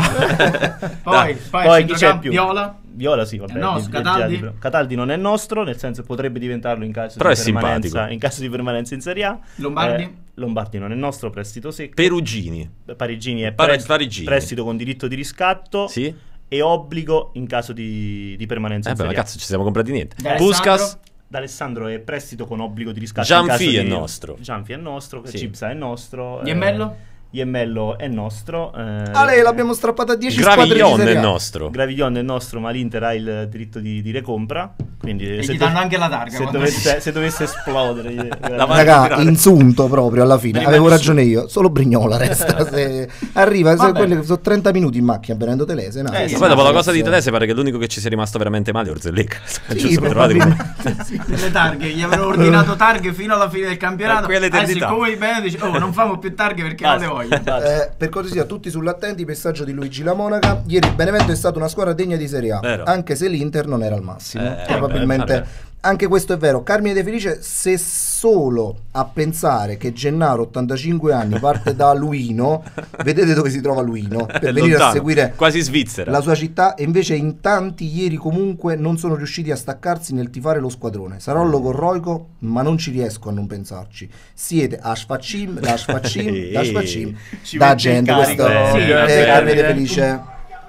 Poi, poi, Poi chi c'è più? Viola. Viola sì, vabbè. È nostro, di- di- Cataldi? di- Cataldi non è nostro, nel senso potrebbe diventarlo in caso Però di è permanenza simpatico. in caso di permanenza in Serie A. Lombardi? Eh, Lombardi non è nostro, prestito secco. Perugini. Parigini è Par- prest- Parigini. prestito con diritto di riscatto Sì? e obbligo in caso di, di permanenza Eh in beh, ma Serie A. cazzo, ci siamo comprati niente. D'Alessandro? Puskas. D'Alessandro è prestito con obbligo di riscatto. Gianfi in caso di- è nostro. Gianfi è nostro, Sì. Cipsa è nostro. Iemmello? Eh, Iemmello è nostro. Eh, A lei l'abbiamo strappata a dieci squadre di Graviglion Serie è A. nostro. Graviglion è nostro, ma l'Inter ha il diritto di, di recompra. Quindi e se gli do- danno anche la targa. Se dovesse, se dovesse esplodere, gli- Raga, insunto proprio alla fine. Non Avevo rimane ragione io. Solo Brignola resta. Se arriva, se quelli che sono trenta minuti in macchina venendo Telese. No, Eh, sì, poi dopo la cosa di Telese pare che l'unico che ci sia rimasto veramente male è Orzellica. Sì, probabilmente. Le targhe, gli avevano ordinato targhe fino alla fine del campionato. quelle Adesso il eternità. comune di Benevento dice: oh, non famo più targhe perché non le voglio. Eh, per cortesia, tutti sull'attenti. Messaggio di Luigi La Monaca. Ieri il Benevento è stata una squadra degna di Serie A, Vero. anche se l'Inter non era al massimo. Eh, Probabilmente. vabbè, Anche questo è vero. Carmine De Felice, se solo a pensare che Gennaro, ottantacinque anni, parte da Luino, vedete dove si trova Luino, per È venire lontano, a seguire quasi Svizzera. la sua città, e invece in tanti ieri comunque non sono riusciti a staccarsi nel tifare lo squadrone. Sarollo con Roico, ma non ci riesco a non pensarci. Siete a Sfaccim, da Sfaccim, da Sfaccim, Ci da mette gente, in questo carico. Sì, è grazie, Carmine De grazie. Felice.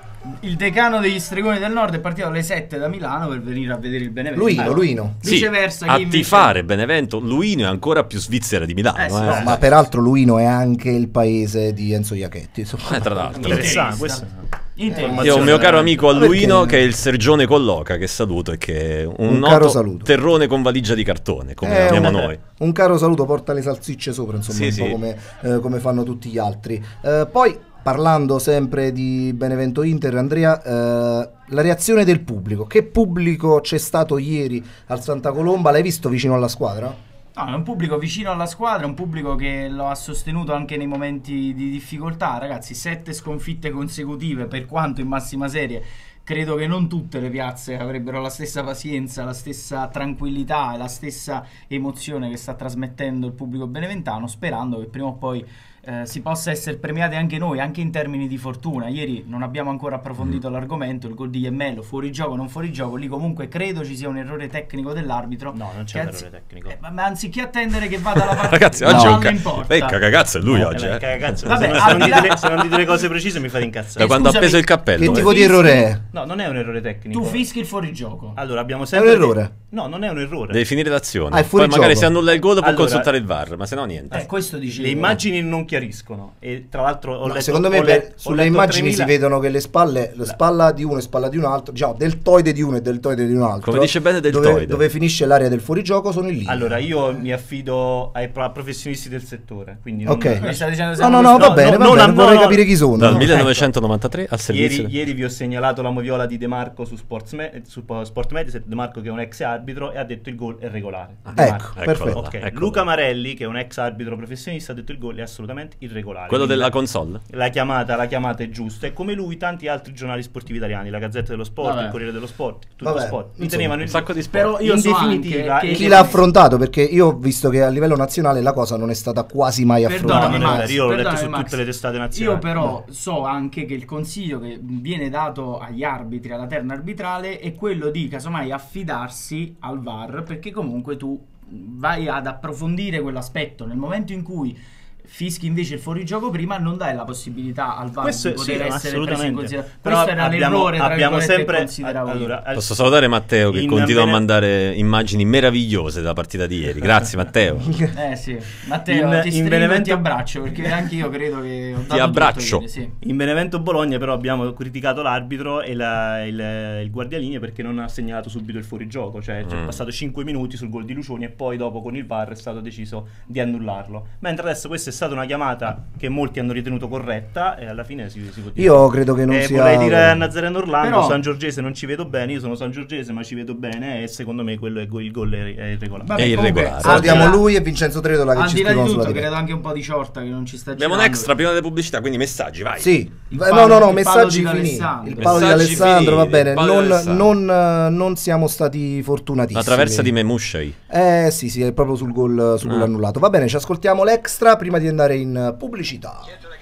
Il decano degli Stregoni del Nord è partito alle sette da Milano per venire a vedere il Benevento. Luino, Luino. Sì, Viceversa, a chi invece- tifare Benevento, Luino è ancora più Svizzera di Milano. Eh sì, eh. No, ma peraltro Luino è anche il paese di Enzo Iacchetti. insomma. Eh, tra l'altro. Interessante, questo. Interista. Io ho un mio caro amico a Perché? Luino che è il Sergione Colloca, che saluto, e che è un, Un noto caro saluto. terrone con valigia di cartone, come Eh, la chiamiamo un, noi. un caro saluto, porta le salsicce sopra, insomma, Sì, un sì. po' come, eh, come fanno tutti gli altri. Eh, poi, parlando sempre di Benevento Inter, Andrea, eh, la reazione del pubblico. Che pubblico c'è stato ieri al Santa Colomba? L'hai visto vicino alla squadra? No, è un pubblico vicino alla squadra, un pubblico che lo ha sostenuto anche nei momenti di difficoltà. Ragazzi, sette sconfitte consecutive, per quanto in massima serie credo che non tutte le piazze avrebbero la stessa pazienza, la stessa tranquillità e la stessa emozione che sta trasmettendo il pubblico beneventano, sperando che prima o poi eh, si possa essere premiati anche noi, anche in termini di fortuna. Ieri non abbiamo ancora approfondito Mm. l'argomento, il gol di Iemmello, fuori gioco, non fuori gioco, lì comunque credo ci sia un errore tecnico dell'arbitro. No, non c'è che un anzi- errore tecnico. eh, ma, ma anziché attendere che vada la parte Ragazzi, no, oggi è un non ca- importa. Lei cagacazzo è lui No, oggi. eh, eh. cagacazzo. Vabbè, se, al non di dite là- le, se non dite le cose precise mi fate incazzare. Da quando ha scusami, preso il cappello. Che eh. tipo di fischi- errore è? No, non è un errore tecnico. Tu fischi il fuorigioco. Allora, abbiamo È sempre un errore. No, non è un errore. Deve finire l'azione. Ah, è fuori Poi magari gioco. se annulla il gol può Allora- consultare il V A R, ma se no niente. Eh, questo dicevo. Le immagini non chiariscono e tra l'altro ho No, letto, secondo me ho per- letto- ho sulle letto immagini si tremila vedono che le spalle, la spalla di uno e spalla di un altro, diciamo deltoide di uno e deltoide di un altro, Come dice bene dove, deltoide. dove finisce l'area del fuorigioco sono in linea. Allora, io mi affido ai pro- professionisti del settore, quindi non- Ok. Mi sta dicendo No, siamo no, no, questi- va bene, va no, bene, no, vorrei no, capire chi sono. Dal no? millenovecentonovantatré al servizio. Ieri, ieri vi ho segnalato la moviola di De Marco su, Sportsme- su po- Sport Mediaset. De Marco che è un ex arbitro e ha detto il gol è regolare. De Ecco, Marco. perfetto. Ok. Eccolo. Luca Marelli che è un ex arbitro professionista ha detto il gol è assolutamente irregolare. Quello Quindi della la- console. La chiamata, la chiamata è giusta e come lui tanti altri giornali sportivi italiani, la Gazzetta dello Sport, Vabbè. il Corriere dello Sport, tutto Vabbè, sport. Mi insomma, tenevano Un il sacco di sport. Però io in so definitiva anche che- Chi l'ha affrontato? Perché io ho visto che a livello nazionale la cosa non è stata quasi mai affrontata. Perdonami, non è Max, vero, io l'ho letto perdonami, su Max. tutte le testate nazionali. Io però so anche che il consiglio che viene dato agli arbitri, alla terna arbitrale, è quello di casomai affidarsi al V A R, perché comunque tu vai ad approfondire quell'aspetto. Nel momento in cui fischi invece il fuorigioco prima, non dai la possibilità al V A R Questo di è- poter sì, essere preso in assolutamente. considerazione. Però Questo era abbiamo- l'errore tra abbiamo virgolette, sempre- che consideravo io. allora, al- Posso salutare Matteo che in continua a Bene- mandare immagini meravigliose della partita di ieri. Grazie Matteo. Eh sì, Matteo, In- ti in stringo e Benevento- ti abbraccio, perché anche io credo che ho dato Ti abbraccio. tutto ieri, sì. In Benevento Bologna però abbiamo criticato l'arbitro e la- il, il guardialinee perché non ha segnalato subito il fuorigioco, cioè c'è Mm. passato cinque minuti sul gol di Lucioni e poi dopo con il V A R è stato deciso di annullarlo. Mentre adesso questa è stata una chiamata che molti hanno ritenuto corretta e alla fine si, si può dire. Io credo che non Eh, sia... Vorrei dire a Nazareno Orlando, Però- San Giorgese non ci vedo bene, io sono San Giorgese ma ci vedo bene e secondo me quello è go- il gol è, è irregolare. Vabbè, È irregolare. comunque, Salutiamo al di là- lui e Vincenzo Tretola che Al ci di là di scrivono sulla tutto, diretta. credo anche un po' di Ciorta che non ci sta Abbiamo un girando. extra prima delle pubblicità, quindi messaggi, vai. Sì, Il no, palo- no, no, il messaggi palo di finiti. Alessandro. Il palo di Messaggi Alessandro, va finiti, bene. il palo di Non, Alessandro. non, non siamo stati fortunatissimi. La traversa di Memushei. Eh sì, sì, è proprio sul gol, sul gol Ah. annullato. Va bene, ci ascoltiamo l'extra prima di andare in pubblicità.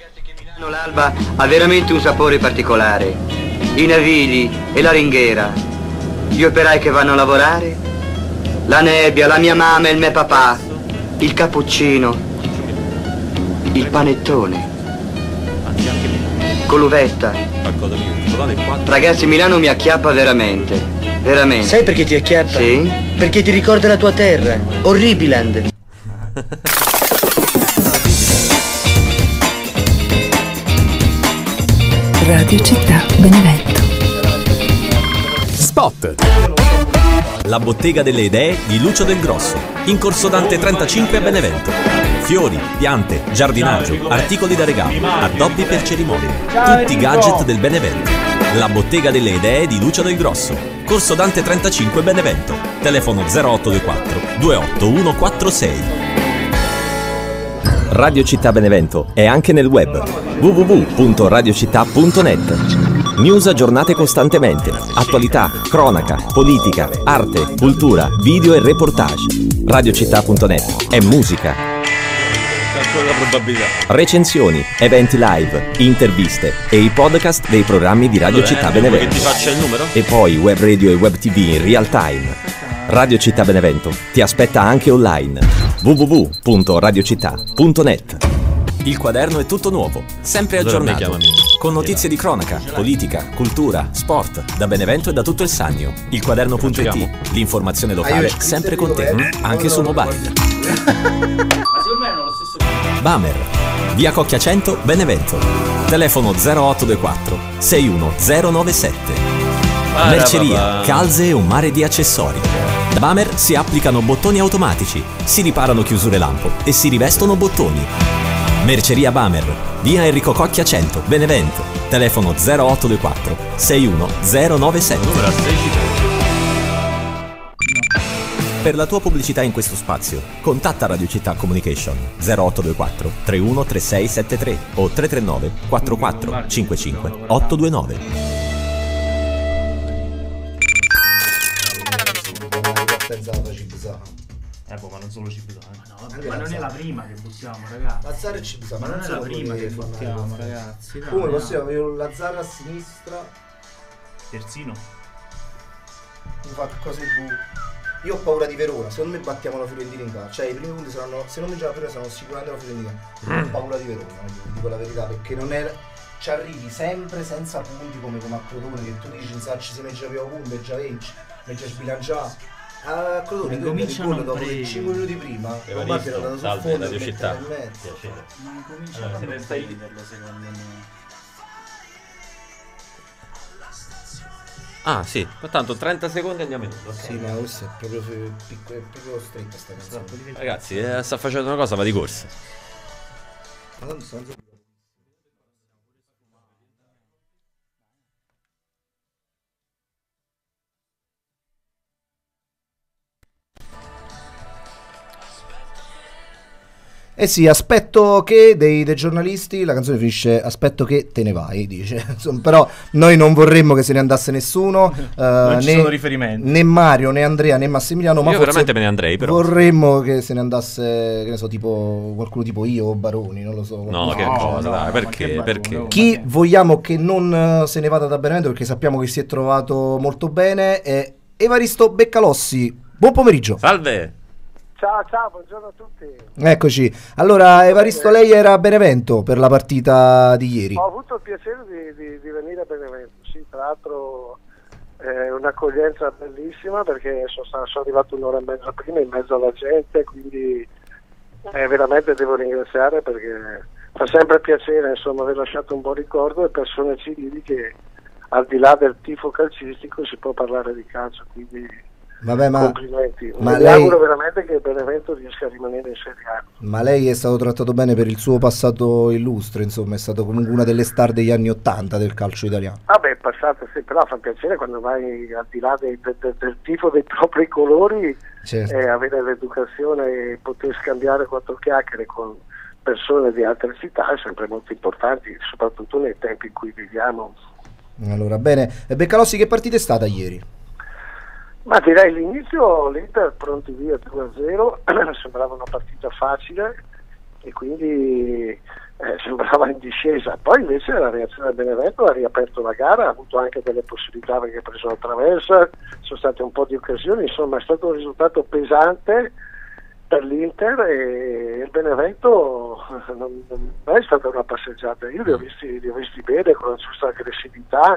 L'alba ha veramente un sapore particolare. I navili e la ringhiera, gli operai che vanno a lavorare, la nebbia, la mia mamma e il mio papà, il cappuccino, il panettone, con l'uvetta. Qualcosa di Colonna in quattro. Ragazzi, Milano mi acchiappa veramente, veramente. Sai perché ti acchiappa? Sì? Perché ti ricorda la tua terra, Horribiland. Radio Città Benevento. Spot. La bottega delle idee di Lucio Del Grosso, in Corso Dante trentacinque a Benevento. Fiori, piante, giardinaggio, articoli da regalo, addobbi per cerimonie, tutti i gadget del Benevento. La bottega delle idee di Lucio Del Grosso, Corso Dante trentacinque Benevento. Telefono zero otto due quattro due otto uno quattro sei. Radio Città Benevento è anche nel web w w w punto radiocittà punto net. News aggiornate costantemente, attualità, cronaca, politica, arte, cultura, video e reportage. radiocittà punto net è musica. La probabilità. Recensioni, eventi live, interviste e i podcast dei programmi di Radio Allora, Città eh, Benevento. che ti faccia il numero? E poi web radio e web tv in real time. Radio Città Benevento ti aspetta anche online. w w w punto radiocittà punto net. Il quaderno è tutto nuovo, sempre Allora mi aggiornato, chiamami. con notizie di cronaca, politica, cultura, sport, da Benevento e da tutto il Sannio. Il quaderno punto it, l'informazione locale sempre con te, anche su mobile. Ma secondo me hanno lo stesso. Bamer, via Cocchia cento, Benevento. Telefono zero otto due quattro sei uno zero nove sette. Merceria, calze e un mare di accessori. Da Bamer si applicano bottoni automatici, si riparano chiusure lampo e si rivestono bottoni. Merceria Bamer, via Enrico Cocchia cento, Benevento. Telefono zero otto due quattro sei uno zero nove sette. Per la tua pubblicità in questo spazio, contatta Radio Città Communication zero otto due quattro tre uno tre sei sette tre o tre tre nove quattro quattro cinque cinque otto due nove. Eh, boh, ma non solo Cibisa. Eh. Ma non è la prima che buttiamo, ragazzi. Lazzaro e Cibisa, ma non è la prima che buttiamo, ragazzi. dai, Come no. possiamo? Io Lazzaro a sinistra. Terzino. Mi fa cose bu. Io ho paura di Verona, secondo me battiamo la Fiorentina in casa. Cioè i primi punti saranno, se non mi gioca la Verona, saranno sicuramente la Fiorentina. Ho paura di Verona, vi dico la verità, perché non è. Ci arrivi sempre senza punti come, come a Crotone, che tu dici in ci si mette più punti e già vinci, e già sbilanciato. A Crotone tu metti il gol dopo cinque minuti prima, Lombardi era andato sul fondo e città. in mezzo. Piacere. Ma comincia Allora, a se ne stai- prenderlo, secondo me. Ah sì, tanto trenta secondi andiamo in onda. Sì, ma questo è proprio piccolo, è proprio stretta sta canzone. Ragazzi, eh, sta facendo una cosa, va di corsa. Ma tanto sta- Eh sì, aspetto che dei, dei giornalisti, la canzone finisce aspetto che te ne vai, dice. Insomma, però noi non vorremmo che se ne andasse nessuno, eh, Non ci né, sono riferimenti. né Mario, né Andrea, né Massimiliano, ma Io forse veramente me ne andrei, però. vorremmo che se ne andasse, che ne so, tipo qualcuno tipo io o Baroni, non lo so. No, che cosa, no, dai, no, perché? ma che Perché? Baroni, Chi vogliamo che non eh, se ne vada da Benevento, perché sappiamo che si è trovato molto bene, è Evaristo Beccalossi. Buon pomeriggio. Salve. Ciao, ciao, buongiorno a tutti. Eccoci. Allora, Evaristo, lei era a Benevento per la partita di ieri. Ho avuto il piacere di, di, di venire a Benevento, sì, tra l'altro è un'accoglienza bellissima perché sono, stato, sono arrivato un'ora e mezza prima in mezzo alla gente, quindi eh, veramente devo ringraziare perché fa sempre piacere, insomma, aver lasciato un buon ricordo e persone civili che al di là del tifo calcistico si può parlare di calcio, quindi Vabbè, ma, complimenti. ma Mi lei, auguro veramente che Benevento riesca a rimanere in Serie A. ma lei è stato trattato bene per il suo passato illustre, insomma, è stato comunque una delle star degli anni Ottanta del calcio italiano. Vabbè, passato, sì, però fa piacere quando vai al di là dei, de, de, del tifo dei propri colori, Certo. eh, avere l'educazione e poter scambiare quattro chiacchiere con persone di altre città è sempre molto importante, soprattutto nei tempi in cui viviamo. Allora, bene. E Beccalossi, che partita è stata ieri? Ma direi l'inizio, l'Inter pronti via due a zero, sembrava una partita facile e quindi eh, sembrava in discesa. Poi invece la reazione del Benevento ha riaperto la gara, ha avuto anche delle possibilità perché ha preso la traversa, sono state un po' di occasioni, insomma è stato un risultato pesante per l'Inter e il Benevento non, non è stata una passeggiata. Io li ho visti, li ho visti bene con la giusta aggressività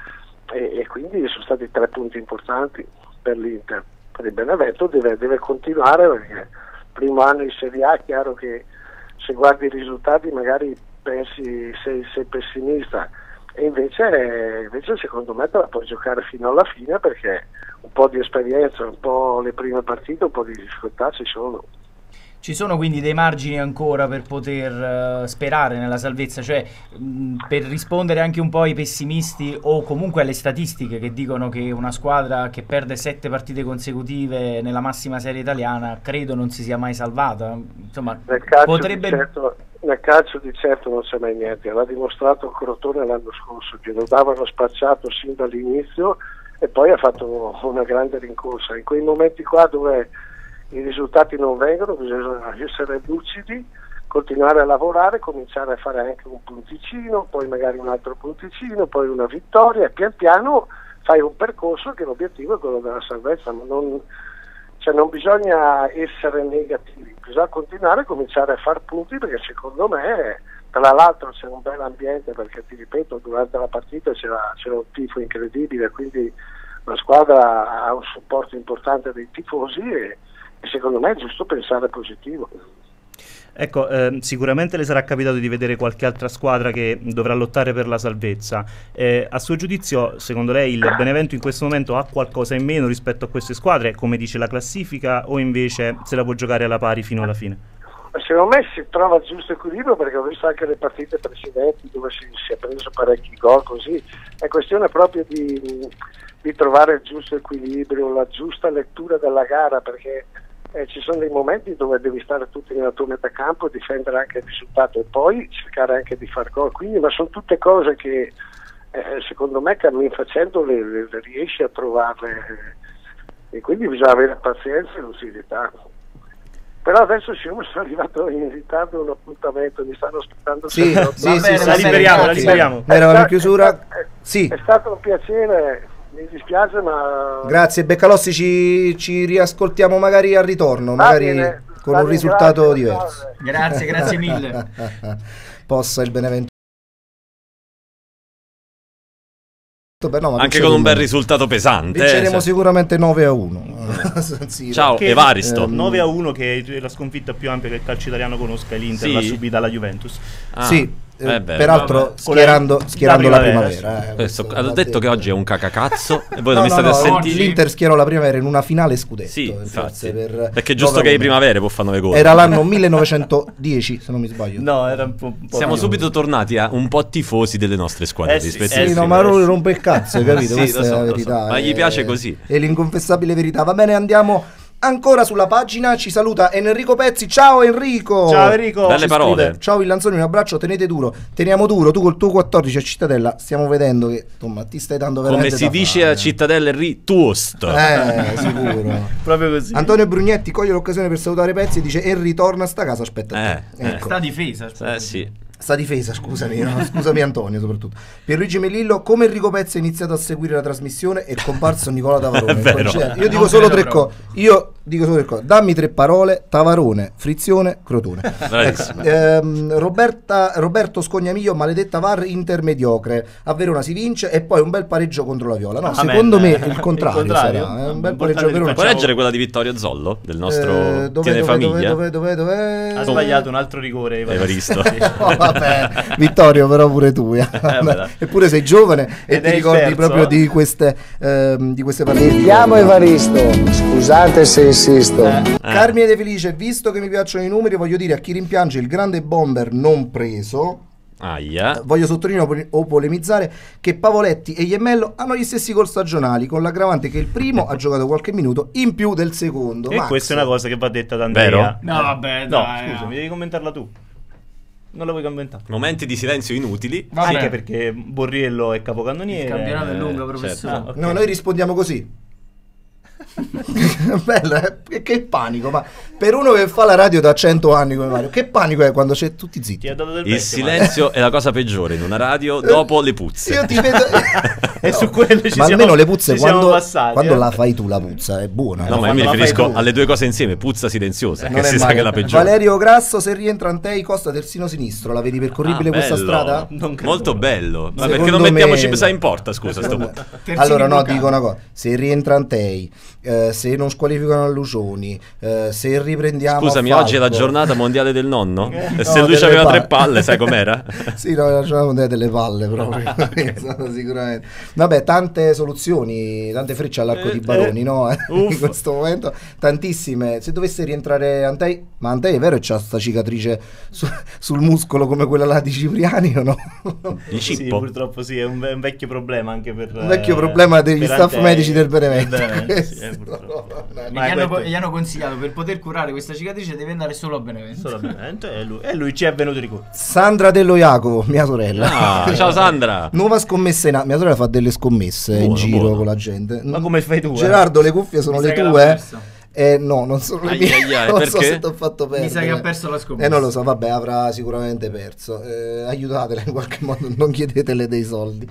e, e quindi sono stati tre punti importanti per l'Inter. Per il Benevento deve, deve continuare perché primo anno in Serie A, è chiaro che se guardi i risultati magari pensi sei, sei pessimista, e invece, invece secondo me te la puoi giocare fino alla fine, perché un po' di esperienza, un po' le prime partite, un po' di difficoltà ci sono. Ci sono quindi dei margini ancora per poter uh, sperare nella salvezza, cioè mh, per rispondere anche un po' ai pessimisti o comunque alle statistiche che dicono che una squadra che perde sette partite consecutive nella massima serie italiana credo non si sia mai salvata. Insomma, nel calcio, potrebbe... di certo, nel calcio di certo non c'è mai niente, l'ha dimostrato Crotone l'anno scorso, che lo davano spacciato sin dall'inizio e poi ha fatto una grande rincorsa. In quei momenti qua dove i risultati non vengono bisogna essere lucidi, continuare a lavorare, cominciare a fare anche un punticino, poi magari un altro punticino, poi una vittoria e pian piano fai un percorso che l'obiettivo è quello della salvezza, ma non, cioè non bisogna essere negativi, bisogna continuare a cominciare a far punti, perché secondo me tra l'altro c'è un bel ambiente, perché ti ripeto durante la partita c'era, c'era un tifo incredibile, quindi la squadra ha un supporto importante dei tifosi e secondo me è giusto pensare positivo. Ecco, eh, sicuramente le sarà capitato di vedere qualche altra squadra che dovrà lottare per la salvezza. Eh, a suo giudizio, secondo lei il Benevento in questo momento ha qualcosa in meno rispetto a queste squadre, come dice la classifica, o invece se la può giocare alla pari fino alla fine? Secondo me si trova il giusto equilibrio, perché ho visto anche le partite precedenti dove si, si è preso parecchi gol, così è questione proprio di, di trovare il giusto equilibrio, la giusta lettura della gara, perché Eh, ci sono dei momenti dove devi stare tutti nella tua metà campo e difendere anche il risultato e poi cercare anche di far gol, quindi ma sono tutte cose che eh, secondo me cammin facendo le, le, le riesci a trovarle eh, e quindi bisogna avere pazienza e lucidità. Però adesso siamo sono arrivato in ritardo a un appuntamento, mi stanno aspettando. Sì, no? sì, Va sì, bene, sì, va sì, bene, liberiamo, grazie. la liberiamo. Eravamo in chiusura. È, sì. È stato un piacere. Mi dispiace, ma... Grazie Beccalossi, ci, ci riascoltiamo magari al ritorno, magari bene, con un risultato diverso. Grazie, grazie mille. Possa il Benevento. Beh, no, anche con un bel risultato pesante. Vinceremo eh, sicuramente nove a uno. Ciao, che, Evaristo. Eh, nove a uno, che è la sconfitta più ampia che il calcio italiano conosca, l'Inter sì? l'ha subita la Juventus. Ah. Sì. Eh beh, peraltro vabbè. schierando, schierando la primavera, primavera eh, questo, ha detto che oggi è un cacacazzo e voi no, non mi no, state no, a sentire. L'Inter schierò la primavera in una finale scudetto, sì, infatti, per perché è giusto che i primavere può fare nove gol. Era l'anno millenovecentodieci se non mi sbaglio. No, era un po', un po siamo subito tornati a un po' tifosi delle nostre squadre eh sì, sì, no, ma lui rompe il cazzo, hai capito? Sì, questa so, è la verità, so. Ma gli piace così, è l'inconfessabile verità. Va bene, andiamo ancora sulla pagina, ci saluta Enrico Pezzi. Ciao Enrico. Ciao Enrico. Belle parole. Scrive, ciao Villanzoni, un abbraccio, tenete duro. Teniamo duro, tu col tuo quattordici a Cittadella stiamo vedendo che insomma ti stai dando veramente come si dice fare. A Cittadella Enrico Tuosto. Eh, sicuro. Proprio così. Antonio Brugnetti coglie l'occasione per salutare Pezzi e dice e ritorna a sta casa, aspetta eh, te. Ecco. Sta difesa, eh sì. Sta difesa, scusami, no? Scusami Antonio soprattutto. Pierluigi Melillo, come Enrico Pezzi ha iniziato a seguire la trasmissione è comparso Nicola Tavarone. Io dico solo tre cose. Io dico solo tre cose. Dammi tre parole: Tavarone, frizione, Crotone. Ecco. ehm, Roberta, Roberto Scognamiglio, maledetta V A R intermediocre. A Verona si vince e poi un bel pareggio contro la Viola. No, ah, secondo me il contrario, il contrario sarà. Eh? Un bel pareggio a Verona. Puoi leggere quella di Vittorio Zollo del nostro eh, dove, Tiene dove, Famiglia? Dove, dove, dove, dove? Ha sbagliato un altro rigore Evaristo. Oh, vabbè, Vittorio, però pure tu eh. Eh, eppure sei giovane e ti ricordi terzo. proprio di queste ehm, di queste partite. Mi chiamo Evaristo, scusate se insisto. eh. Carmine De Felice, visto che mi piacciono i numeri, voglio dire a chi rimpiange il grande bomber non preso, Aia. voglio sottolineare o polemizzare che Pavoletti e Iemmello hanno gli stessi gol stagionali, con l'aggravante che il primo ha giocato qualche minuto in più del secondo. E Max. questa è una cosa che va detta da Andrea. Vero? No, vabbè, no, dai, scusa, no. mi devi commentarla tu. Non la vuoi commentare? Momenti di silenzio inutili. Vabbè. Anche perché Borriello è capocannoniere. Il campionato è lungo, professore. Certo. Okay. No, noi rispondiamo così. Bello, eh? Che panico, ma per uno che fa la radio da cento anni come Mario, che panico è quando c'è tutti zitti? Il vecchio, silenzio è la cosa peggiore in una radio dopo le puzze. Io ti vedo e su quelle ci ma siamo, almeno le puzze quando, passati, quando eh? la fai tu la puzza è buona. No, no? ma io mi riferisco alle due cose insieme, puzza silenziosa, non che è si sa che è la peggiore. Valerio Grasso, se rientra Antei costa terzino sinistro, la vedi percorribile ah, questa strada? Molto bello. Ma secondo perché non mettiamo me... Cipsa in porta, scusa, sto allora no, dico una cosa, se rientra Antei eh, se non squalificano Allucioni, eh, se riprendiamo scusami, Falco. oggi è la giornata mondiale del nonno? Eh, e no, se lui aveva tre palle, sai com'era? Sì, no, la giornata mondiale delle palle proprio. Okay. Sicuramente. Vabbè, tante soluzioni, tante frecce all'arco eh, di Baroni, eh, no? In questo momento tantissime. Se dovesse rientrare Antei, ma Antei è vero che c'ha sta cicatrice su, sul muscolo come quella là di Cipriani o no? Di Cippo? Sì, purtroppo sì, è un, ve- un vecchio problema anche per un vecchio problema degli staff Antei, medici del Benevento. Sì, eh, no, no, no, gli, hanno, gli hanno consigliato, per poter curare questa cicatrice devi andare solo a Benevento. Solo a Benevento e lui, e lui ci è venuto di corso. Sandra Dello Jacopo, mia sorella. Ah, ciao Sandra. Nuova scommessa in a- mia sorella fa delle scommesse buono, in giro buono. Con la gente. Ma come fai tu? Gerardo, eh? le cuffie sono Mi le tue? Eh no, non sono le mie. Ai, ai, ai, non perché? so se ti ho fatto perdere. Mi sa che ha perso la scommessa. Eh non lo so, vabbè, avrà sicuramente perso. Eh, aiutatela in qualche modo, non chiedetele dei soldi.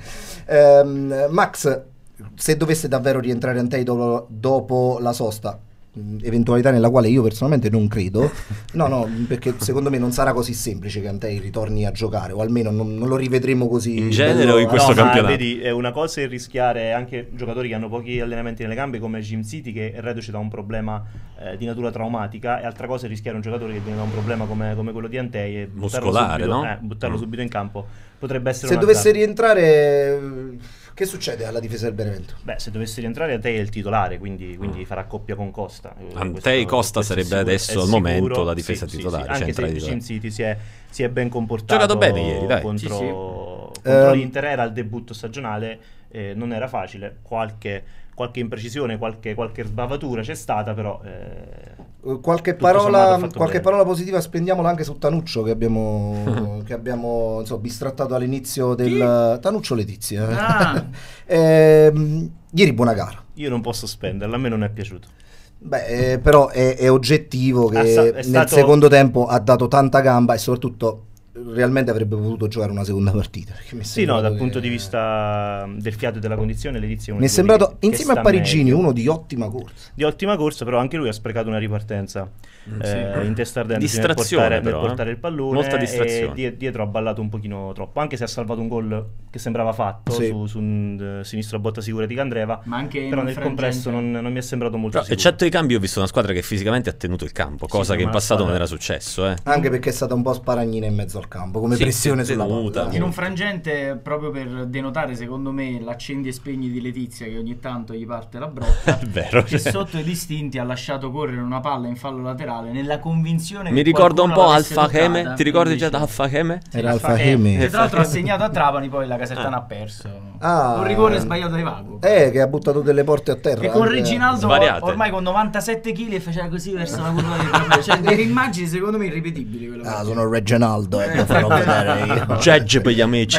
Eh, Max, se dovesse davvero rientrare Antei dopo, dopo la sosta, eventualità nella quale io personalmente non credo, no no, perché secondo me non sarà così semplice che Antei ritorni a giocare, o almeno non, non lo rivedremo così in genere o in questo no, campionato. Ma vedi, è una cosa è rischiare anche giocatori che hanno pochi allenamenti nelle gambe come Jim City, che è reduce da un problema eh, di natura traumatica, e altra cosa è rischiare un giocatore che viene da un problema come, come quello di Antei e muscolare, subito, no? eh, buttarlo mm. subito in campo potrebbe essere se un dovesse azzardo. rientrare. Che succede alla difesa del Benevento? Beh, se dovesse rientrare Antei è il titolare, quindi, quindi mm. farà coppia con Costa. Antei Costa sarebbe sicuro, adesso al momento la difesa sì, titolare. Sì, sì. Anche se Jim City si è, si è ben comportato. Giocato bene ieri, dai. Contro, sì, sì. contro um, l'Inter era il debutto stagionale, eh, non era facile, qualche, qualche imprecisione, qualche, qualche sbavatura c'è stata, però... Eh, qualche parola, qualche parola positiva spendiamola anche su Tanuccio che abbiamo, che abbiamo insomma, bistrattato all'inizio del... Chi? Tanuccio Letizia. Ah. eh, ieri buona gara. Io non posso spenderla, a me non è piaciuto. Beh, eh, però è, è oggettivo che è sta- è nel stato... secondo tempo ha dato tanta gamba e soprattutto realmente avrebbe potuto giocare una seconda partita. Mi è sì, no, dal che... punto di vista del fiato e della condizione, Letizia è mi è sembrato che, insieme che a Parigini meglio. Uno di ottima corsa. Di ottima corsa, però anche lui ha sprecato una ripartenza mm, eh, sì. in testa ardente distrazione nel portare, però, nel portare eh? il pallone. Molta distrazione. E dietro ha ballato un pochino troppo, anche se ha salvato un gol che sembrava fatto sì. su, su un uh, sinistro a botta sicura di Candreva, ma anche però nel complesso non, non mi è sembrato molto però, sicuro. eccetto i cambi ho visto una squadra che fisicamente ha tenuto il campo, cosa sì, che in passato squadra... non era successo eh. Anche perché è stata un po' sparagnina in mezzo al campo come sì, pressione sulla palla. In un frangente, proprio per denotare secondo me l'accendi e spegni di Letizia, che ogni tanto gli parte la brocca, vero, che sotto i distinti ha lasciato correre una palla in fallo laterale nella convinzione mi che ricorda un po' Alfa Cheme, ti ricordi invece... già da Alfa Cheme? Era Alfa Cheme, che tra l'altro ha segnato a Trapani, poi la Casertana ah. ha perso ah, un rigore sbagliato ai Vago, eh, che ha buttato delle porte a terra, e con Reginaldo svariate. Ormai con novantasette chili e faceva così verso la curva del trofeo, cioè delle immagini secondo me irripetibili. Ah, sono Reginaldo, eh, lo farò vedere io. Judge per gli amici.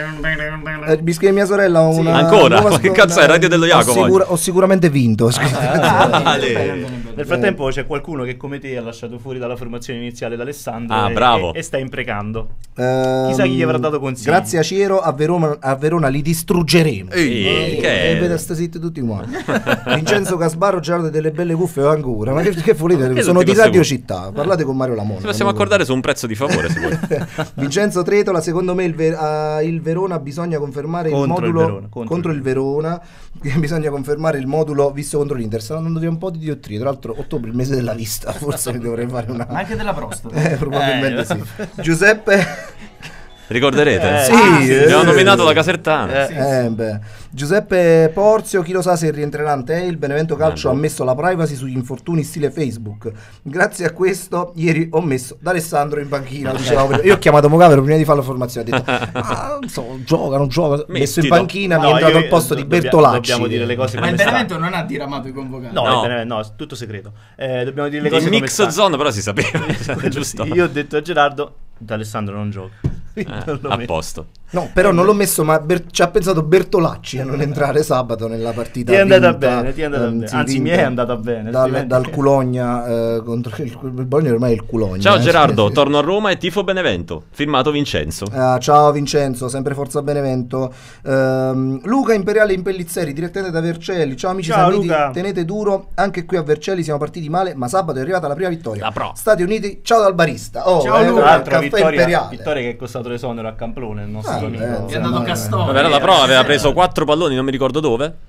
Eh, mi scrive mia sorella una sì. Ancora? Ma che cazzo è Radio dello Jacopo? Ho, sicura, ho sicuramente vinto. Ah, ah, nel frattempo c'è qualcuno che come te ha lasciato fuori dalla formazione iniziale d'Alessandro ah, e, bravo. E, e sta imprecando. Um, Chissà chi gli avrà dato consigli. Grazie a Ciero a Verona, a Verona li distruggeremo. Ehi, e, che e vede sta zitti tutti quanti. Vincenzo Casbaro, Gerardo delle belle cuffie ancora. Ma che, che volete? Che sono di Radio Città. Parlate con Mario Lamona. Ci possiamo accordare su un prezzo di favore se vuoi. Vincenzo Tretola, secondo me il, Ver- uh, il Verona bisogna confermare contro il modulo il Verona, contro, contro il Verona. Bisogna confermare il modulo visto contro l'Inter. Stanno andando via un po' di diottrie. Tra l'altro ottobre il mese della vista, forse mi dovrei fare una anche della prostata. Eh, probabilmente eh, sì. Giuseppe ricorderete? Eh, sì, ah, eh, abbiamo eh, nominato la Casertana. Eh, eh, beh. Giuseppe Porzio, chi lo sa se rientrerà Antei. Il Benevento Calcio ah, ha messo la privacy sugli infortuni stile Facebook. Grazie a questo ieri ho messo D'Alessandro in panchina. Diciamo, io ho chiamato Mogavero prima di fare la formazione, ho detto ah, non so, gioca, non gioca. Mettilo. Messo in panchina, no, mi è entrato al posto io, di Bertolacci. Dobbiamo dire le cose. Ma il Benevento non ha diramato i convocati. No, no. Benevento, no, tutto segreto. Eh, dobbiamo dire le cose. Il mix zone però si sapeva. Giusto. Io ho detto a Gerardo D'Alessandro non gioca. Eh, a posto. No, però non l'ho messo, ma Ber- ci ha pensato Bertolacci a non entrare sabato nella partita. Ti è andata vinta, bene, ti è andata um, bene. Anzi, mi è andata bene. Dal, dal Culogna eh, contro il, il Bologna ormai è il Culogna. Ciao eh, Gerardo, sì, torno a Roma e tifo Benevento. Firmato Vincenzo. Uh, ciao Vincenzo, sempre forza Benevento. Uh, Luca Imperiale in Pellizzeri, direttamente da Vercelli. Ciao amici ciao, Samiti, Luca. Tenete duro. Anche qui a Vercelli siamo partiti male, ma sabato è arrivata la prima vittoria. La pro. Stati Uniti, ciao dal barista. Oh, ciao eh, Luca. L'altra vittoria, Imperiale. vittoria che è costato l'esonero a Camplone, il nostro ah, amico. Eh, è andato Castore. Vabbè, la prova aveva preso quattro palloni, non mi ricordo dove.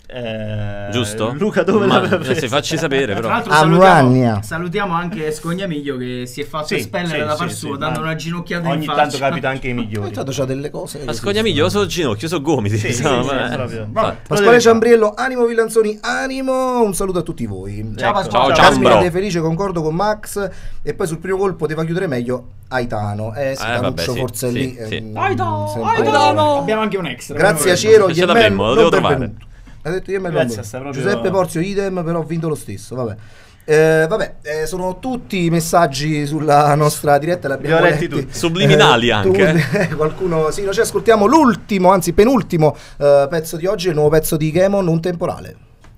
Eh, Giusto? Luca dove Ma, l'aveva preso? Se facci sapere però. Tra l'altro salutiamo, salutiamo anche Scognamiglio che si è fatto Sì, espellere sì, da sì, par sì, suo, ma dando una ginocchiata in ogni faccia. tanto capita anche ai migliori. Ogni tanto c'ha delle cose. Ma Scognamiglio, io so ginocchio, io so gomiti. Sì, sì, no, sì, vabbè. sì, proprio. Vabbè. Pasquale Ciambriello, animo Villanzoni, animo, un saluto a tutti voi. Ciao, Ecco. Ciao, Ciambro. Ciambro. Felice, concordo con Max. E poi sul primo gol poteva chiudere meglio Aitano. Eh sì, Eh, Tanuccio vabbè, sì, forse sì, lì. sì. ehm, Aitano, sempre- Aitano. Abbiamo anche un extra. Grazie a Ciero, Ce Yemel, l'avremmo, lo non devo trovare. benvenuto. Ha detto Yemel, Grazie, non sta benvenuto. proprio- Giuseppe Porzio, idem, però ho vinto lo stesso. Vabbè. Eh, vabbè, eh, sono tutti i messaggi sulla nostra diretta, li abbiamo Li ho letti letti. tutti. Subliminali Eh, anche. tu- qualcuno, sì, noi ci ascoltiamo l'ultimo, anzi penultimo eh, pezzo di oggi, il nuovo pezzo di Gamon, Un temporale.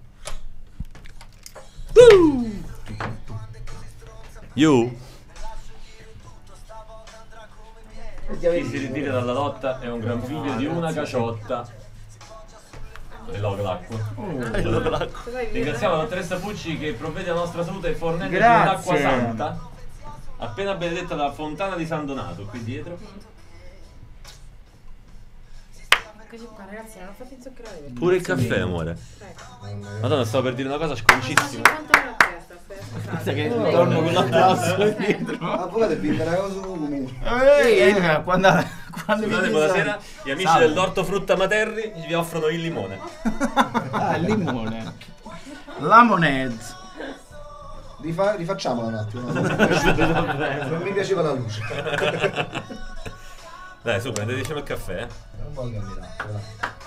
You. Chi si ritira dalla lotta è un gran figlio di una caciotta. E logo l'acqua. Ringraziamo la dottoressa Pucci che provvede alla nostra salute fornendoci Grazie. un'acqua santa, appena benedetta dalla fontana di San Donato, qui dietro. Eccoci qua ragazzi, non ho fatto inzuccherare. Pure il caffè, amore. Madonna, stavo per dire una cosa sconcissima. Aspetta che torno con l'applauso dietro. Ma volete vincere una cosa come? Eh, quando, quando Scusate, mi buonasera. Gli amici Salve. dell'Orto Frutta Materri vi offrono il limone. Ah, il limone. La moned. Rifa- rifacciamola un attimo. Non mi piaceva la luce. Dai, su, prendeteci il caffè. eh. Non voglio cambiare l'acqua, dai.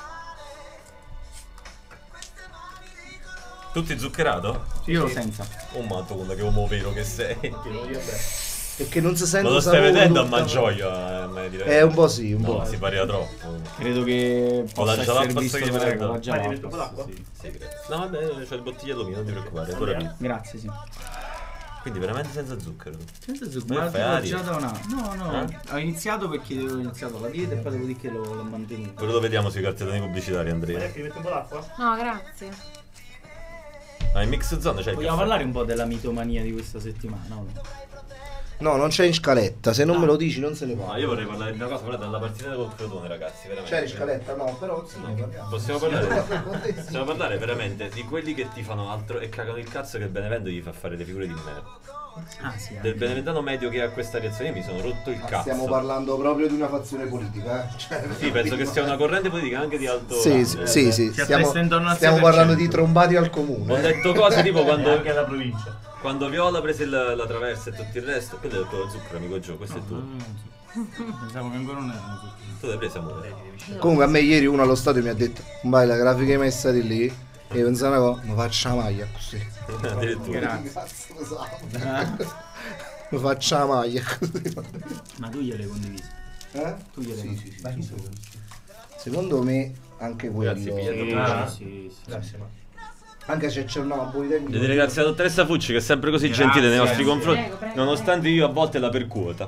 Tutti zuccherato? Io senza. Oh madonna, che uomo vero che sei. Perché non si sente Ma lo stai sapore vedendo a tutta- Maggioia? Eh, me direi. Eh, un po' sì, un No, po'. si paria troppo. Credo che Ho la possa essere Jalapas visto che come mi regola, prendo. Jalapas. Vai, divento l'acqua? Sì, sì, grazie. No, vabbè, c'è il bottigliello mio, non ti preoccupare. Ora vi- Grazie, sì. Quindi veramente senza zucchero. Senza Ma zucchero, ma fai tipo aria? già da una... No, no, Eh? ho iniziato perché ho iniziato la dieta e poi devo dire che l'ho, l'ho mantenuto. Quello lo vediamo sui cartelloni pubblicitari, Andrea. Ti metto un po' d'acqua? No, grazie. Ah, in mix zone c'è il Vogliamo caffè. parlare un po' della mitomania di questa settimana? o no? No, non c'è in scaletta. Se non me lo dici, non se ne Ma parla. io vorrei parlare di una cosa, però dalla partita col Crotone, ragazzi, veramente. C'è in scaletta? No, però sì, ne parliamo. Possiamo parlare? Possiamo parlare veramente di quelli che ti fanno altro e cagano il cazzo che il Benevento gli fa fare le figure di merda. Ah, sì. Del beneventano medio che ha questa reazione io mi sono rotto il Ma cazzo. stiamo parlando proprio di una fazione politica, eh? Cioè, Sì, penso che sia una corrente politica anche di alto Sì, rango. sì, sì, sì. Si Stiamo, attesta intorno al stiamo sei per cento. parlando di trombati al comune. Ho detto cose tipo quando Anche alla provincia. quando Viola prese il- la traversa e tutto il resto, quello è il tuo zucchero, amico Gio, questo è tuo. Pensavo che ancora non erano tutti. Tu l'hai presa, amore? Comunque a me ieri uno allo stadio mi ha detto: vai, la grafica che mi messa di lì. E io pensavo una cosa, ma faccia la maglia così. Addirittura. Grazie. Cazzo lo so. Mi faccia la maglia così. Ma tu gliel'hai condivisa? Eh? Tu gliel'hai Sì, condivisa? sì, sì. Secondo me anche quello. Grazie, Pietro. Sì, Ah. sì, sì. Grazie, ma. Anche se c'è una politecnica. Devi ringraziare la dottoressa Fucci che è sempre così Grazie. gentile nei nostri confronti, Prego, prego, nonostante io a volte la percuota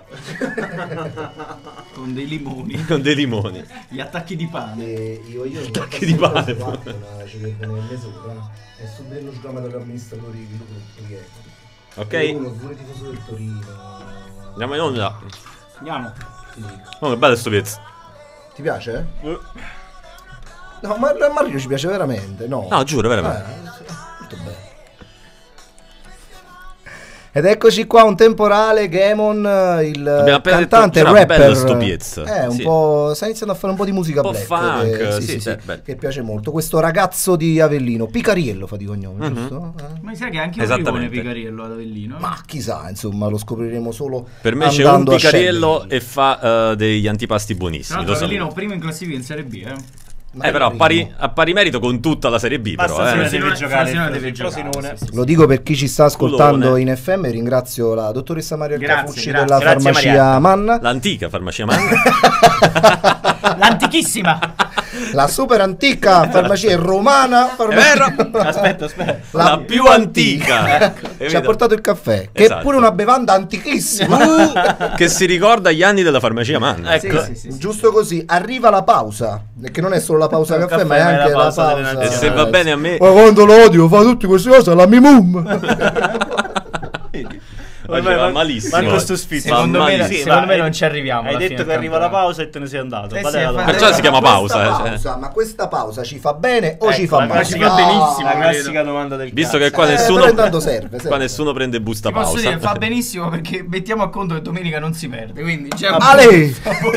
Con dei limoni. con dei limoni. Gli attacchi di pane. E io io Attacchi di pane. Ma ci vedo nelle sopra. E su dello sgama dell'amministratore di gruppo che è. Ok? E uno pure tifoso del Torino. Andiamo in onda. Andiamo. Oh, che bello sto pezzo. Ti piace? Eh. No, ma a Mario ci piace veramente, no? No, giuro, veramente. Eh, sì, molto bene. Ed eccoci qua, un temporale, Gamon, il Abbiamo appena cantante, detto il che era rapper. bello sto piezzo. Eh, un Sì. po', sta iniziando a fare un po' di musica Un po' black. funk, che, sì, sì, sì, bello. che piace molto. Questo ragazzo di Avellino, Picariello fa di cognome, Mhm. giusto? Eh? Ma mi sa che anche un Esattamente. Rivone Picariello ad Avellino. Ma chissà, insomma, lo scopriremo solo Per me c'è un andando a picariello scegliere. e fa eh, degli antipasti Tra buonissimi. l'altro Lo Avellino saluto. primo in classifica in Serie B, eh. Eh, però a pari, a pari merito con tutta la Serie B, però. Basta, Eh. deve giocare. Frosinone il deve Frosinone. giocare, sì, sì, sì. Lo dico per chi ci sta ascoltando Culone. in F M, ringrazio la dottoressa Maria Grazie, Cafucci grazie. della Grazie, farmacia Marianna. Manna, L'antica farmacia Manna. L'antichissima. la super antica farmacia romana, È farmacia- vero? Aspetta, aspetta. La, La più antica. ci ha Capito? portato il caffè, che Esatto. è pure una bevanda antichissima. Uh, che si ricorda gli anni della farmacia Manna. Sì, Ecco. sì, sì, sì. Giusto così, arriva la pausa, che non è solo la pausa caffè, caffè, ma è ma è anche la la pausa pausa. delle E se va eh, bene a me. Ma quando lo odio, fa tutte queste cose, la mimum. Oggi va malissimo. Manco sto sfizio. Secondo, me, sì, secondo me hai, non ci arriviamo. Hai detto che arriva la pausa e te ne sei andato. Eh sì, perciò si chiama pausa. pausa Cioè. Ma questa pausa ci fa bene o ecco, ci fa male? Ci fa benissimo. La classica domanda del Visto cazzo. che qua Eh, nessuno, però intanto serve, serve. qua nessuno prende busta Ti posso pausa. dire, fa benissimo perché mettiamo a conto che domenica non si perde. Quindi c'è un Ale!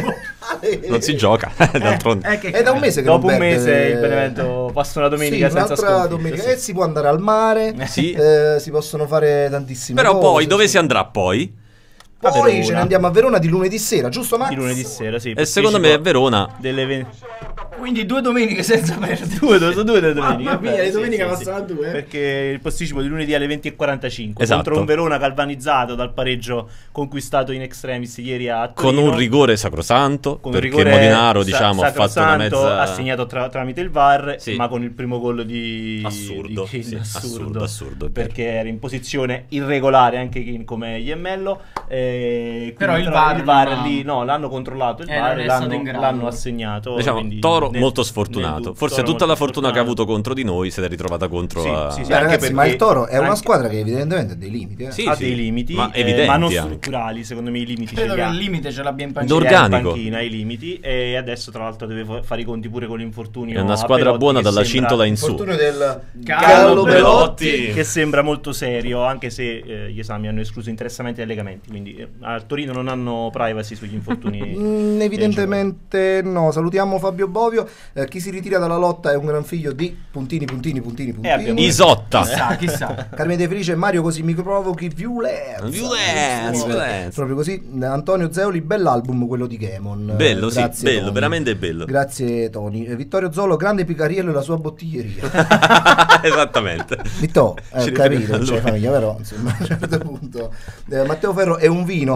Non si gioca. D'altronde. Eh, che È da un mese che dopo non un perde- mese il Benevento passa una domenica sì, senza un'altra sconfitta, domenica sì. e si può andare al mare, Sì. eh, si possono fare tantissime Però cose. poi dove si andrà poi? A Poi Verona. ce ne andiamo a Verona di lunedì sera, giusto Max? Di lunedì sera, sì. E secondo me a Verona delle ve- Quindi due domeniche senza perdere. due, due, sono due le domeniche. Mamma mia, Vabbè, le sì, domeniche sì, passano sì. a due. Perché il posticipo di lunedì alle venti e quarantacinque Esatto. contro un Verona galvanizzato dal pareggio conquistato in extremis ieri a con Torino. un rigore sacrosanto, Con un perché rigore Molinaro sa- diciamo ha fatto una sacrosanto, mezza ha segnato tra- tramite il V A R, Sì. ma con il primo gol di assurdo, di Keane, sì, assurdo, assurdo, assurdo, è vero. perché era in posizione irregolare anche Keane come Iemmello, eh, Però quindi il tra- V A R il V A R non ha- lì no, l'hanno controllato il Eh, V A non R è e stato l'hanno, in grado. l'hanno assegnato, Diciamo, quindi Toro nel- molto nel sfortunato. dubbio, Forse Toro tutta la molto fortuna che ha sfortunato. avuto contro di noi se l'è ritrovata contro Sì, a... sì, sì, Beh, anche ragazzi, ma il perché- Toro è una anche- squadra che evidentemente ha dei limiti. Eh. Sì, ha sì, dei limiti, ma eh, evidenti ma non anche. strutturali, secondo me i limiti Credo ce li che ha. il limite ce l'abbia in panchina. D'organico. In panchina ha i limiti e adesso tra l'altro deve fa- fare i conti pure con l'infortunio. È una a squadra Perotti, buona che dalla sembra- cintola in su. Fortuna del Gallo Belotti. Belotti, che sembra molto serio, anche se eh, gli esami hanno escluso interessamenti e legamenti, quindi eh, a Torino non hanno privacy sugli infortuni. Mm, evidentemente no. Salutiamo Fabio Bovio. Eh, chi si ritira dalla lotta è un gran figlio di puntini puntini puntini puntini. abbiamo- Isotta. Chissà, chissà. Carmine De Felice, Mario così mi provochi violenza. Violenza, violenza. Proprio così. Antonio Zeoli, bell'album quello di Gamon. Bello, Eh, sì, grazie, bello, Tony. veramente bello. Grazie Tony. Eh, Vittorio Zolo, grande Picariello e la sua bottiglieria. Esattamente. Vitto, eh, Ci capito, riferiamo a non c'è lui. famiglia, però insomma a un certo punto. Eh, Matteo Ferro è un vino.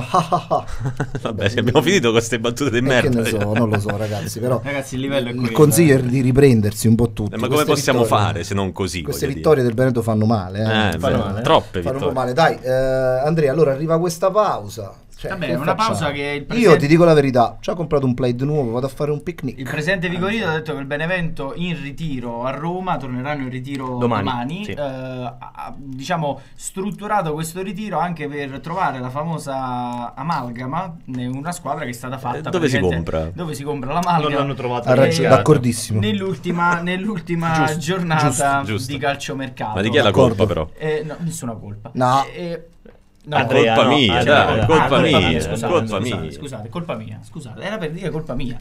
Vabbè, sì, abbiamo finito con queste battute di Eh, merda. che ne so, non lo so ragazzi, però Ragazzi, il livello è il quello. consiglio è di riprendersi un po' tutto. Eh, ma come Queste possiamo vittorie- fare se non così? Queste voglio vittorie del Veneto fanno male, eh. Eh, fanno beh, male, eh. troppe Fanno un po' vittorie. male. Dai, eh, Andrea, allora arriva questa pausa. Cioè, Vabbè, che è una facciamo? pausa che il Io presidente- ti dico la verità, ci ho comprato un plaid nuovo, vado a fare un picnic. Il presidente Vigorito ha detto che il Benevento in ritiro a Roma, torneranno in ritiro Domani, domani, sì. eh, ha, ha, diciamo strutturato questo ritiro anche per trovare la famosa amalgama in una squadra che è stata fatta Eh, dove si praticamente- compra? dove si compra l'amalgama. Non hanno trovato Ha il ragione, mercato. d'accordissimo. Nell'ultima, nell'ultima Giusto, giornata giusto, giusto. di calciomercato. Ma di chi è la D'accordo. colpa però? Eh, no, nessuna colpa. No. Eh, no, Andrea, colpa no, mia, Andrea, dai, ah, colpa mia, scusate, colpa scusate, mia. Scusate, colpa mia, scusate, era per dire colpa mia.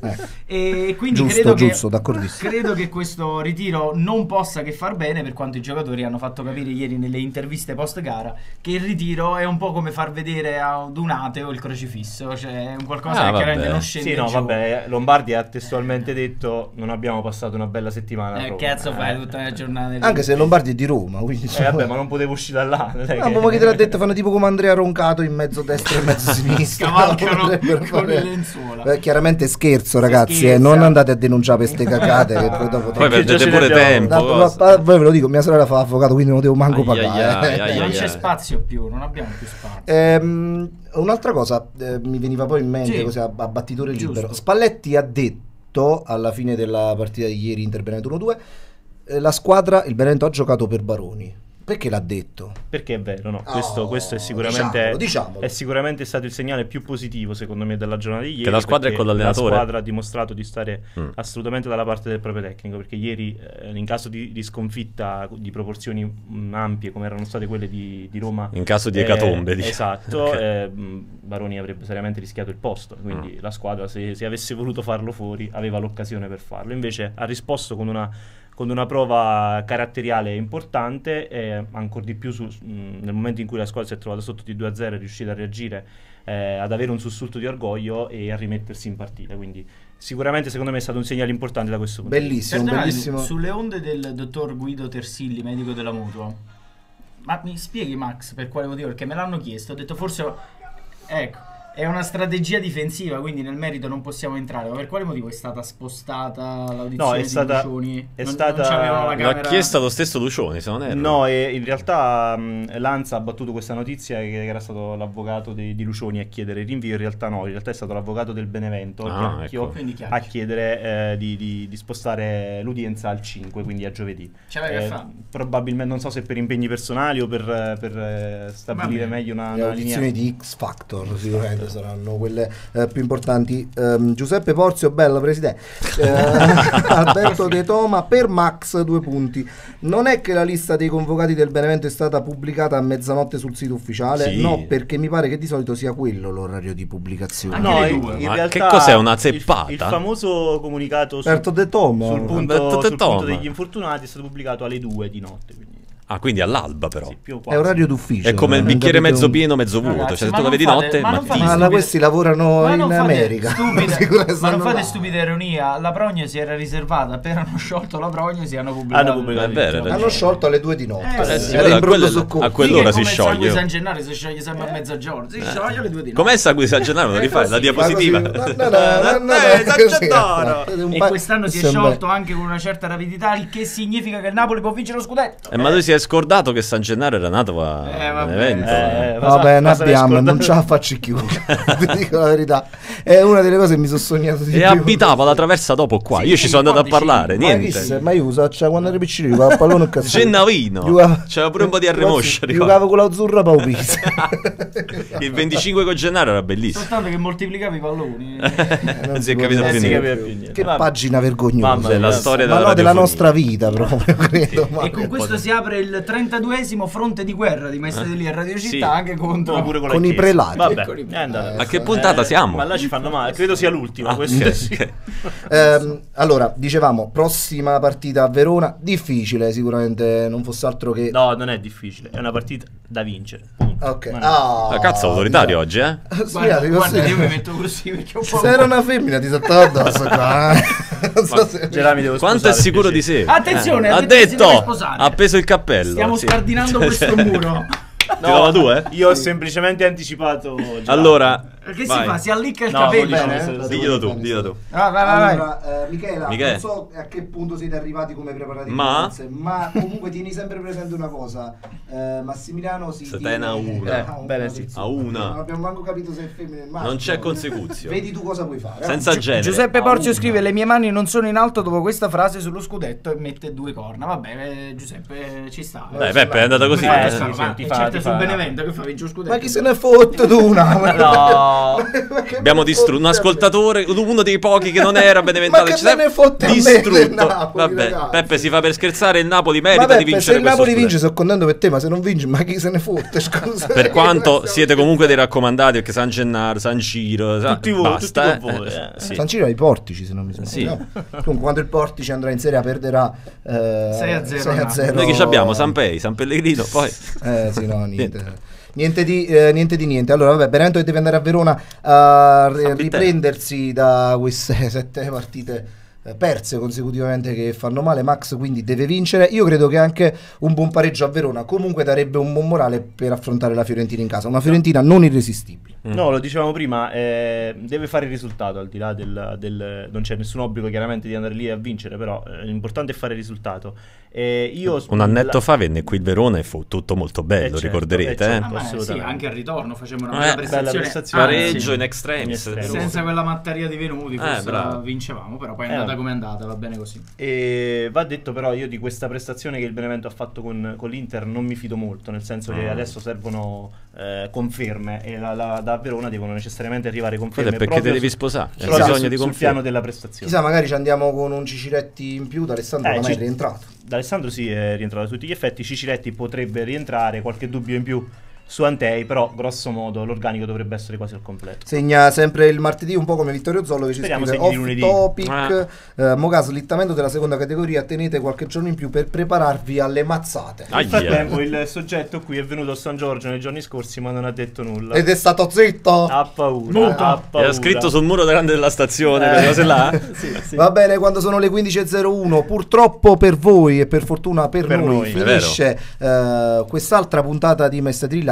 E quindi Giusto, credo giusto, che, d'accordissimo. credo che questo ritiro non possa che far bene, per quanto i giocatori hanno fatto capire ieri nelle interviste post gara, che il ritiro è un po' come far vedere ad un ateo il crocifisso, cioè è un qualcosa Ah, che vabbè. chiaramente non scende Sì, no, giù. vabbè, Lombardi ha testualmente detto non abbiamo passato una bella settimana. a Eh, Roma." cazzo Eh. fai tutta la giornata? Anche se Lombardi è di Roma, quindi Eh, vabbè, ma non potevo uscire da là. non è Ah, che- ma chi te l'ha detto? Fanno tipo come Andrea Roncato in mezzo destra e in mezzo sinistra. Scavalcano Potrebbero con fare- le lenzuola. Beh, chiaramente scherzo, ragazzi. scherza. Eh, non andate a denunciare per ste cacate. Che poi dopo Poi Perché già perdete ce pure ne abbiamo- tempo. Tanto, cosa. ma- ma- poi ve lo dico, mia sorella fa avvocato, quindi non devo manco Ai, pagare. ai, ai, ai, non ai, c'è ai. spazio più, non abbiamo più spazio. Ehm, un'altra cosa eh, mi veniva poi in mente, Sì. così a, a battitore libero. Giusto. Spalletti ha detto alla fine della partita di ieri Inter Benevento uno due, eh, la squadra, il Benevento ha giocato per Baroni. Perché l'ha detto? Perché è vero, no? Oh, questo, questo è sicuramente diciamolo, diciamolo. è sicuramente stato il segnale più positivo, secondo me, della giornata di ieri. Che la squadra è perché con l'allenatore? La squadra ha dimostrato di stare Mm. assolutamente dalla parte del proprio tecnico. Perché ieri, eh, in caso di, di sconfitta di proporzioni mm, ampie, come erano state quelle di, di Roma, In caso di eh, ecatombe, diciamo. esatto, Ok. eh, mh, Baroni avrebbe seriamente rischiato il posto. Quindi Mm. la squadra, se, se avesse voluto farlo fuori, aveva l'occasione per farlo. Invece ha risposto con una con una prova caratteriale importante e ancora di più su, mh, nel momento in cui la squadra si è trovata sotto di due a zero è riuscita a reagire, eh, ad avere un sussulto di orgoglio e a rimettersi in partita, quindi sicuramente secondo me è stato un segnale importante da questo punto Bellissimo, di Perdonatemi, bellissimo. sulle onde del dottor Guido Tersilli, medico della Mutua, ma mi spieghi Max per quale motivo? Perché me l'hanno chiesto, ho detto forse ecco È una strategia difensiva, quindi nel merito non possiamo entrare. Ma per quale motivo è stata spostata l'audizione No, è di stata, Lucioni? è Non- stata non c'avevano la L'ha camera- chiesto lo stesso Lucioni, se non erro. No, e in realtà mh, Lanza ha battuto questa notizia che era stato l'avvocato di, di Lucioni a chiedere il rinvio. In realtà no, in realtà è stato l'avvocato del Benevento Ah, Chiacchio, ecco. Quindi Chiacchio. a chiedere eh, di, di- di spostare l'udienza al cinque, quindi a giovedì. C'aveva che fa. Probabilmente, non so se per impegni personali o per, eh, per eh, stabilire Vabbè. meglio una, Le una audizioni linea. di X Factor sicuramente saranno quelle eh, più importanti. Ehm, Giuseppe Porzio, bello presidente. Eh, Alberto De Toma, per Max due punti. Non è che la lista dei convocati del Benevento è stata pubblicata a mezzanotte sul sito ufficiale? Sì. No, perché mi pare che di solito sia quello l'orario di pubblicazione. No, le in, due. in Ma realtà che cos'è, una il- zeppata? Il, famoso comunicato sul, Alberto De Toma. sul punto, Alberto De sul punto Toma. degli infortunati è stato pubblicato alle due di notte. Quindi, Ah, quindi all'alba però. sì, più o È quasi. orario d'ufficio. È come il non bicchiere capito mezzo un- pieno, mezzo vuoto. Ragazzi, Cioè, se ma tu la non vedi fate- notte, ma non mattina. fate Ma là stupide- questi lavorano Ma in non fate America. stupide- Sicuro che ma stanno non fate là. stupida ironia. La prognosi era riservata, per hanno sciolto la prognosi e hanno pubblicato. Hanno pubblicato È vero, il è giorno. Hanno sciolto alle due di notte. Eh, Eh sì, Era quella- in pronto quella- soccorso. a quell'ora si Come il sangue scioglie. San Gennaro si scioglie sempre a mezzogiorno. Si scioglie alle due di notte. Com'è Sangue San Gennaro? Lo rifai? La diapositiva. Ma così, no, no, no, no, no, Eh, San così, Gennaro. eh, un E pa- quest'anno si è sembra- sciolto anche con una certa rapidità, il che significa che il Napoli può vincere lo scudetto. Eh, ma lui si è scordato che San Gennaro era nato a Eh, vabbè. Benevento. Eh, Vabbè, ne ma se l'hai abbiamo, scordato. non ce la facci chiudere. Vi dico la verità. È una delle cose che mi sono sognato di E più. abitava la traversa dopo qua. Sì, Io ci sì, sono andato a ricordici. parlare. Ma chi se- Niente. ma io uso, cioè, quando ero piccino giocavo a pallone e Gennavino. C'era pure un po' di arremoscia. Giocavo con l'azzurra Paupisi. Il venticinque con Gennaro era bellissimo. Soltanto che moltiplicavi i palloni. Non si è capito Eh, più si niente. capiva più niente. Che Vabbè. pagina vergognosa. Mamma mia, la storia Ma della no, della radiofonia. nostra vita proprio, credo. ma- E con questo si apre il trentaduesimo fronte di guerra di Maestri lì a Radio Città, Sì. anche contro Pure con, la Con i Chiesa. prelati. Vabbè, Con i è andata. A che puntata siamo? Ma là ci fanno male. Credo sia l'ultima. Ah, questo ok, sì. ok. Ehm, allora, dicevamo, prossima partita a Verona, difficile sicuramente, non fosse altro che... No, non è difficile. È una partita da vincere. punto. Ok. Ma no. Ah, La cazzo autoritario oggi, eh? Sì, Guarda, ti guarda, posso- io mi metto così perché ho Se paura. era una femmina ti saltava addosso qua. eh. Non so se- Gerami, devo Quanto è sposare, sicuro per di sé? Attenzione, Eh, ha attenzione, si detto, deve sposare. ha preso il cappello. Stiamo sì. scardinando questo muro. Ti dava due? Io ho semplicemente anticipato. Gerami. Allora, Che vai. si fa? Si allicca il No, capello. diciamo Eh? se- Diglielo tu, diglielo tu. Ah, vai, vai, vai. Allora, eh, Michela, Michele. non so a che punto siete arrivati come preparati Ma? pranzo, ma comunque tieni sempre presente una cosa. Eh, Massimiliano si Se tiene te ne ha una. a Eh, bene, sì. persona. A una. Non abbiamo manco capito se è femmina o maschio. Non c'è consecuzione. Vedi tu cosa puoi fare. eh? Senza genere. Giuseppe A Porzio una. scrive: le mie mani non sono in alto dopo questa frase sullo scudetto e mette due corna. Vabbè, eh, Giuseppe, ci sta. Dai, Peppe, è andata così. Eh, eh. sì, sì, ma- ti e fa- certo ti è sul fa- Benevento che fa vincere lo scudetto. Ma chi se ne fotte tu una? No. Abbiamo distrutto un ascoltatore, uno dei pochi che non era beneventale. Ma che ci siamo- me ne fotte a me del distrutto. Napoli, Vabbè, ragazzi? Peppe si fa per scherzare. Il Napoli merita Vabbè, di vincere se il questo Napoli scudetto. vince sono contento per te, ma se non vince, ma chi se ne fotte? Scusa. Per quanto siete comunque dei raccomandati, perché San Gennaro, San Ciro, sa- Tutti voi, basta, tutti con voi, eh. eh. Sì. San Ciro ai Portici, se non mi sbaglio. Sì. No. Comunque, quando il Portici andrà in Serie A perderà eh, sei a zero, sei a no. zero. Noi che ci abbiamo? San Pei, San Pellegrino, poi Eh sì, no, niente. Niente di, eh, niente di niente. Allora, vabbè, Benevento che deve andare a Verona a ri- San Pittero. riprendersi da queste sette partite eh, perse consecutivamente che fanno male. Max quindi deve vincere. Io credo che anche un buon pareggio a Verona comunque darebbe un buon morale per affrontare la Fiorentina in casa. Una Fiorentina non irresistibile. No, lo dicevamo prima, eh, deve fare il risultato al di là del, del... non c'è nessun obbligo chiaramente di andare lì a vincere, però eh, l'importante è fare il risultato. Eh, io un annetto la- fa venne qui il Verona e fu tutto molto bello, Eh, certo, ricorderete. eh, certo. eh? Ah, ma sì, assolutamente. anche al ritorno facciamo una Eh, bella bella prestazione. prestazione. Anzi, Pareggio in extremis. In extremis. senza quella matteria di venuti, Eh, forse bravo. la vincevamo, però poi è Eh, andata vabbè. come è andata, va bene così. E va detto però, io di questa prestazione che il Benevento ha fatto con, con l'Inter non mi fido molto, nel senso che Ah. adesso servono eh, conferme e la, la- da Verona devono necessariamente arrivare Quello conferme è perché proprio te devi su- sposare, hai proprio bisogno sul, di sul conferme. piano della prestazione. Chissà, magari ci andiamo con un Ciciretti in più. D'Alessandro Eh, ormai ci- è rientrato. D'Alessandro sì, è rientrato a tutti gli effetti. Ciciretti potrebbe rientrare, qualche dubbio in più su Antei, però grosso modo l'organico dovrebbe essere quasi al completo. Segna sempre il martedì, un po' come Vittorio Zollo che ci Speriamo scrive segni di off lunedì. topic, eh, Moga slittamento della seconda categoria, tenete qualche giorno in più per prepararvi alle mazzate. Nel frattempo il soggetto qui è venuto a San Giorgio nei giorni scorsi ma non ha detto nulla. Ed è stato zitto. Ha paura. Muto. Ha paura. Era scritto sul muro grande della stazione, Eh. quelle cose là. Sì, sì. Va bene, quando sono le quindici e zero uno, purtroppo per voi e per fortuna per, Per noi, noi, è finisce eh, quest'altra puntata di Mestatrilla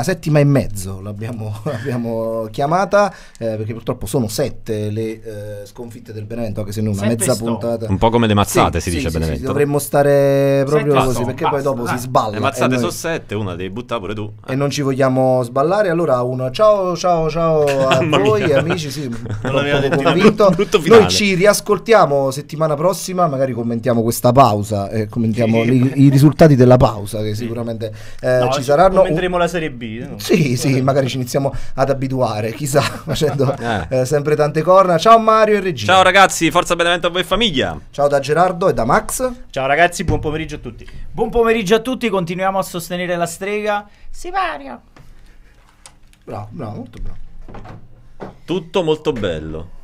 la settima e mezzo l'abbiamo, l'abbiamo chiamata, eh, perché purtroppo sono sette le eh, sconfitte del Benevento, anche se non una Sette mezza sto. puntata. Un po' come le mazzate, Sì, si dice sì, Benevento. sì, sì, dovremmo stare proprio Sette così, sto, perché basta, poi dopo dai. si sballa. Le mazzate e noi- sono sette, una devi buttare pure tu. e non ci vogliamo sballare. Allora un ciao ciao ciao a Mamma voi mia. amici, sì, Non l'aveva poco detto, convinto. brutto finale. Noi ci riascoltiamo settimana prossima, magari commentiamo questa pausa e commentiamo li- i risultati della pausa che sicuramente eh, No, ci saranno. commenteremo la Serie B, no? Sì, sì, magari ci iniziamo ad abituare, chissà, facendo Eh. eh, sempre tante corna. Ciao Mario e Regina. Ciao ragazzi, forza Benevento a voi famiglia. Ciao da Gerardo e da Max. Ciao ragazzi, buon pomeriggio a tutti. Buon pomeriggio a tutti, continuiamo a sostenere la strega. Sipario. Bravo, bravo, molto bravo. Tutto molto bello.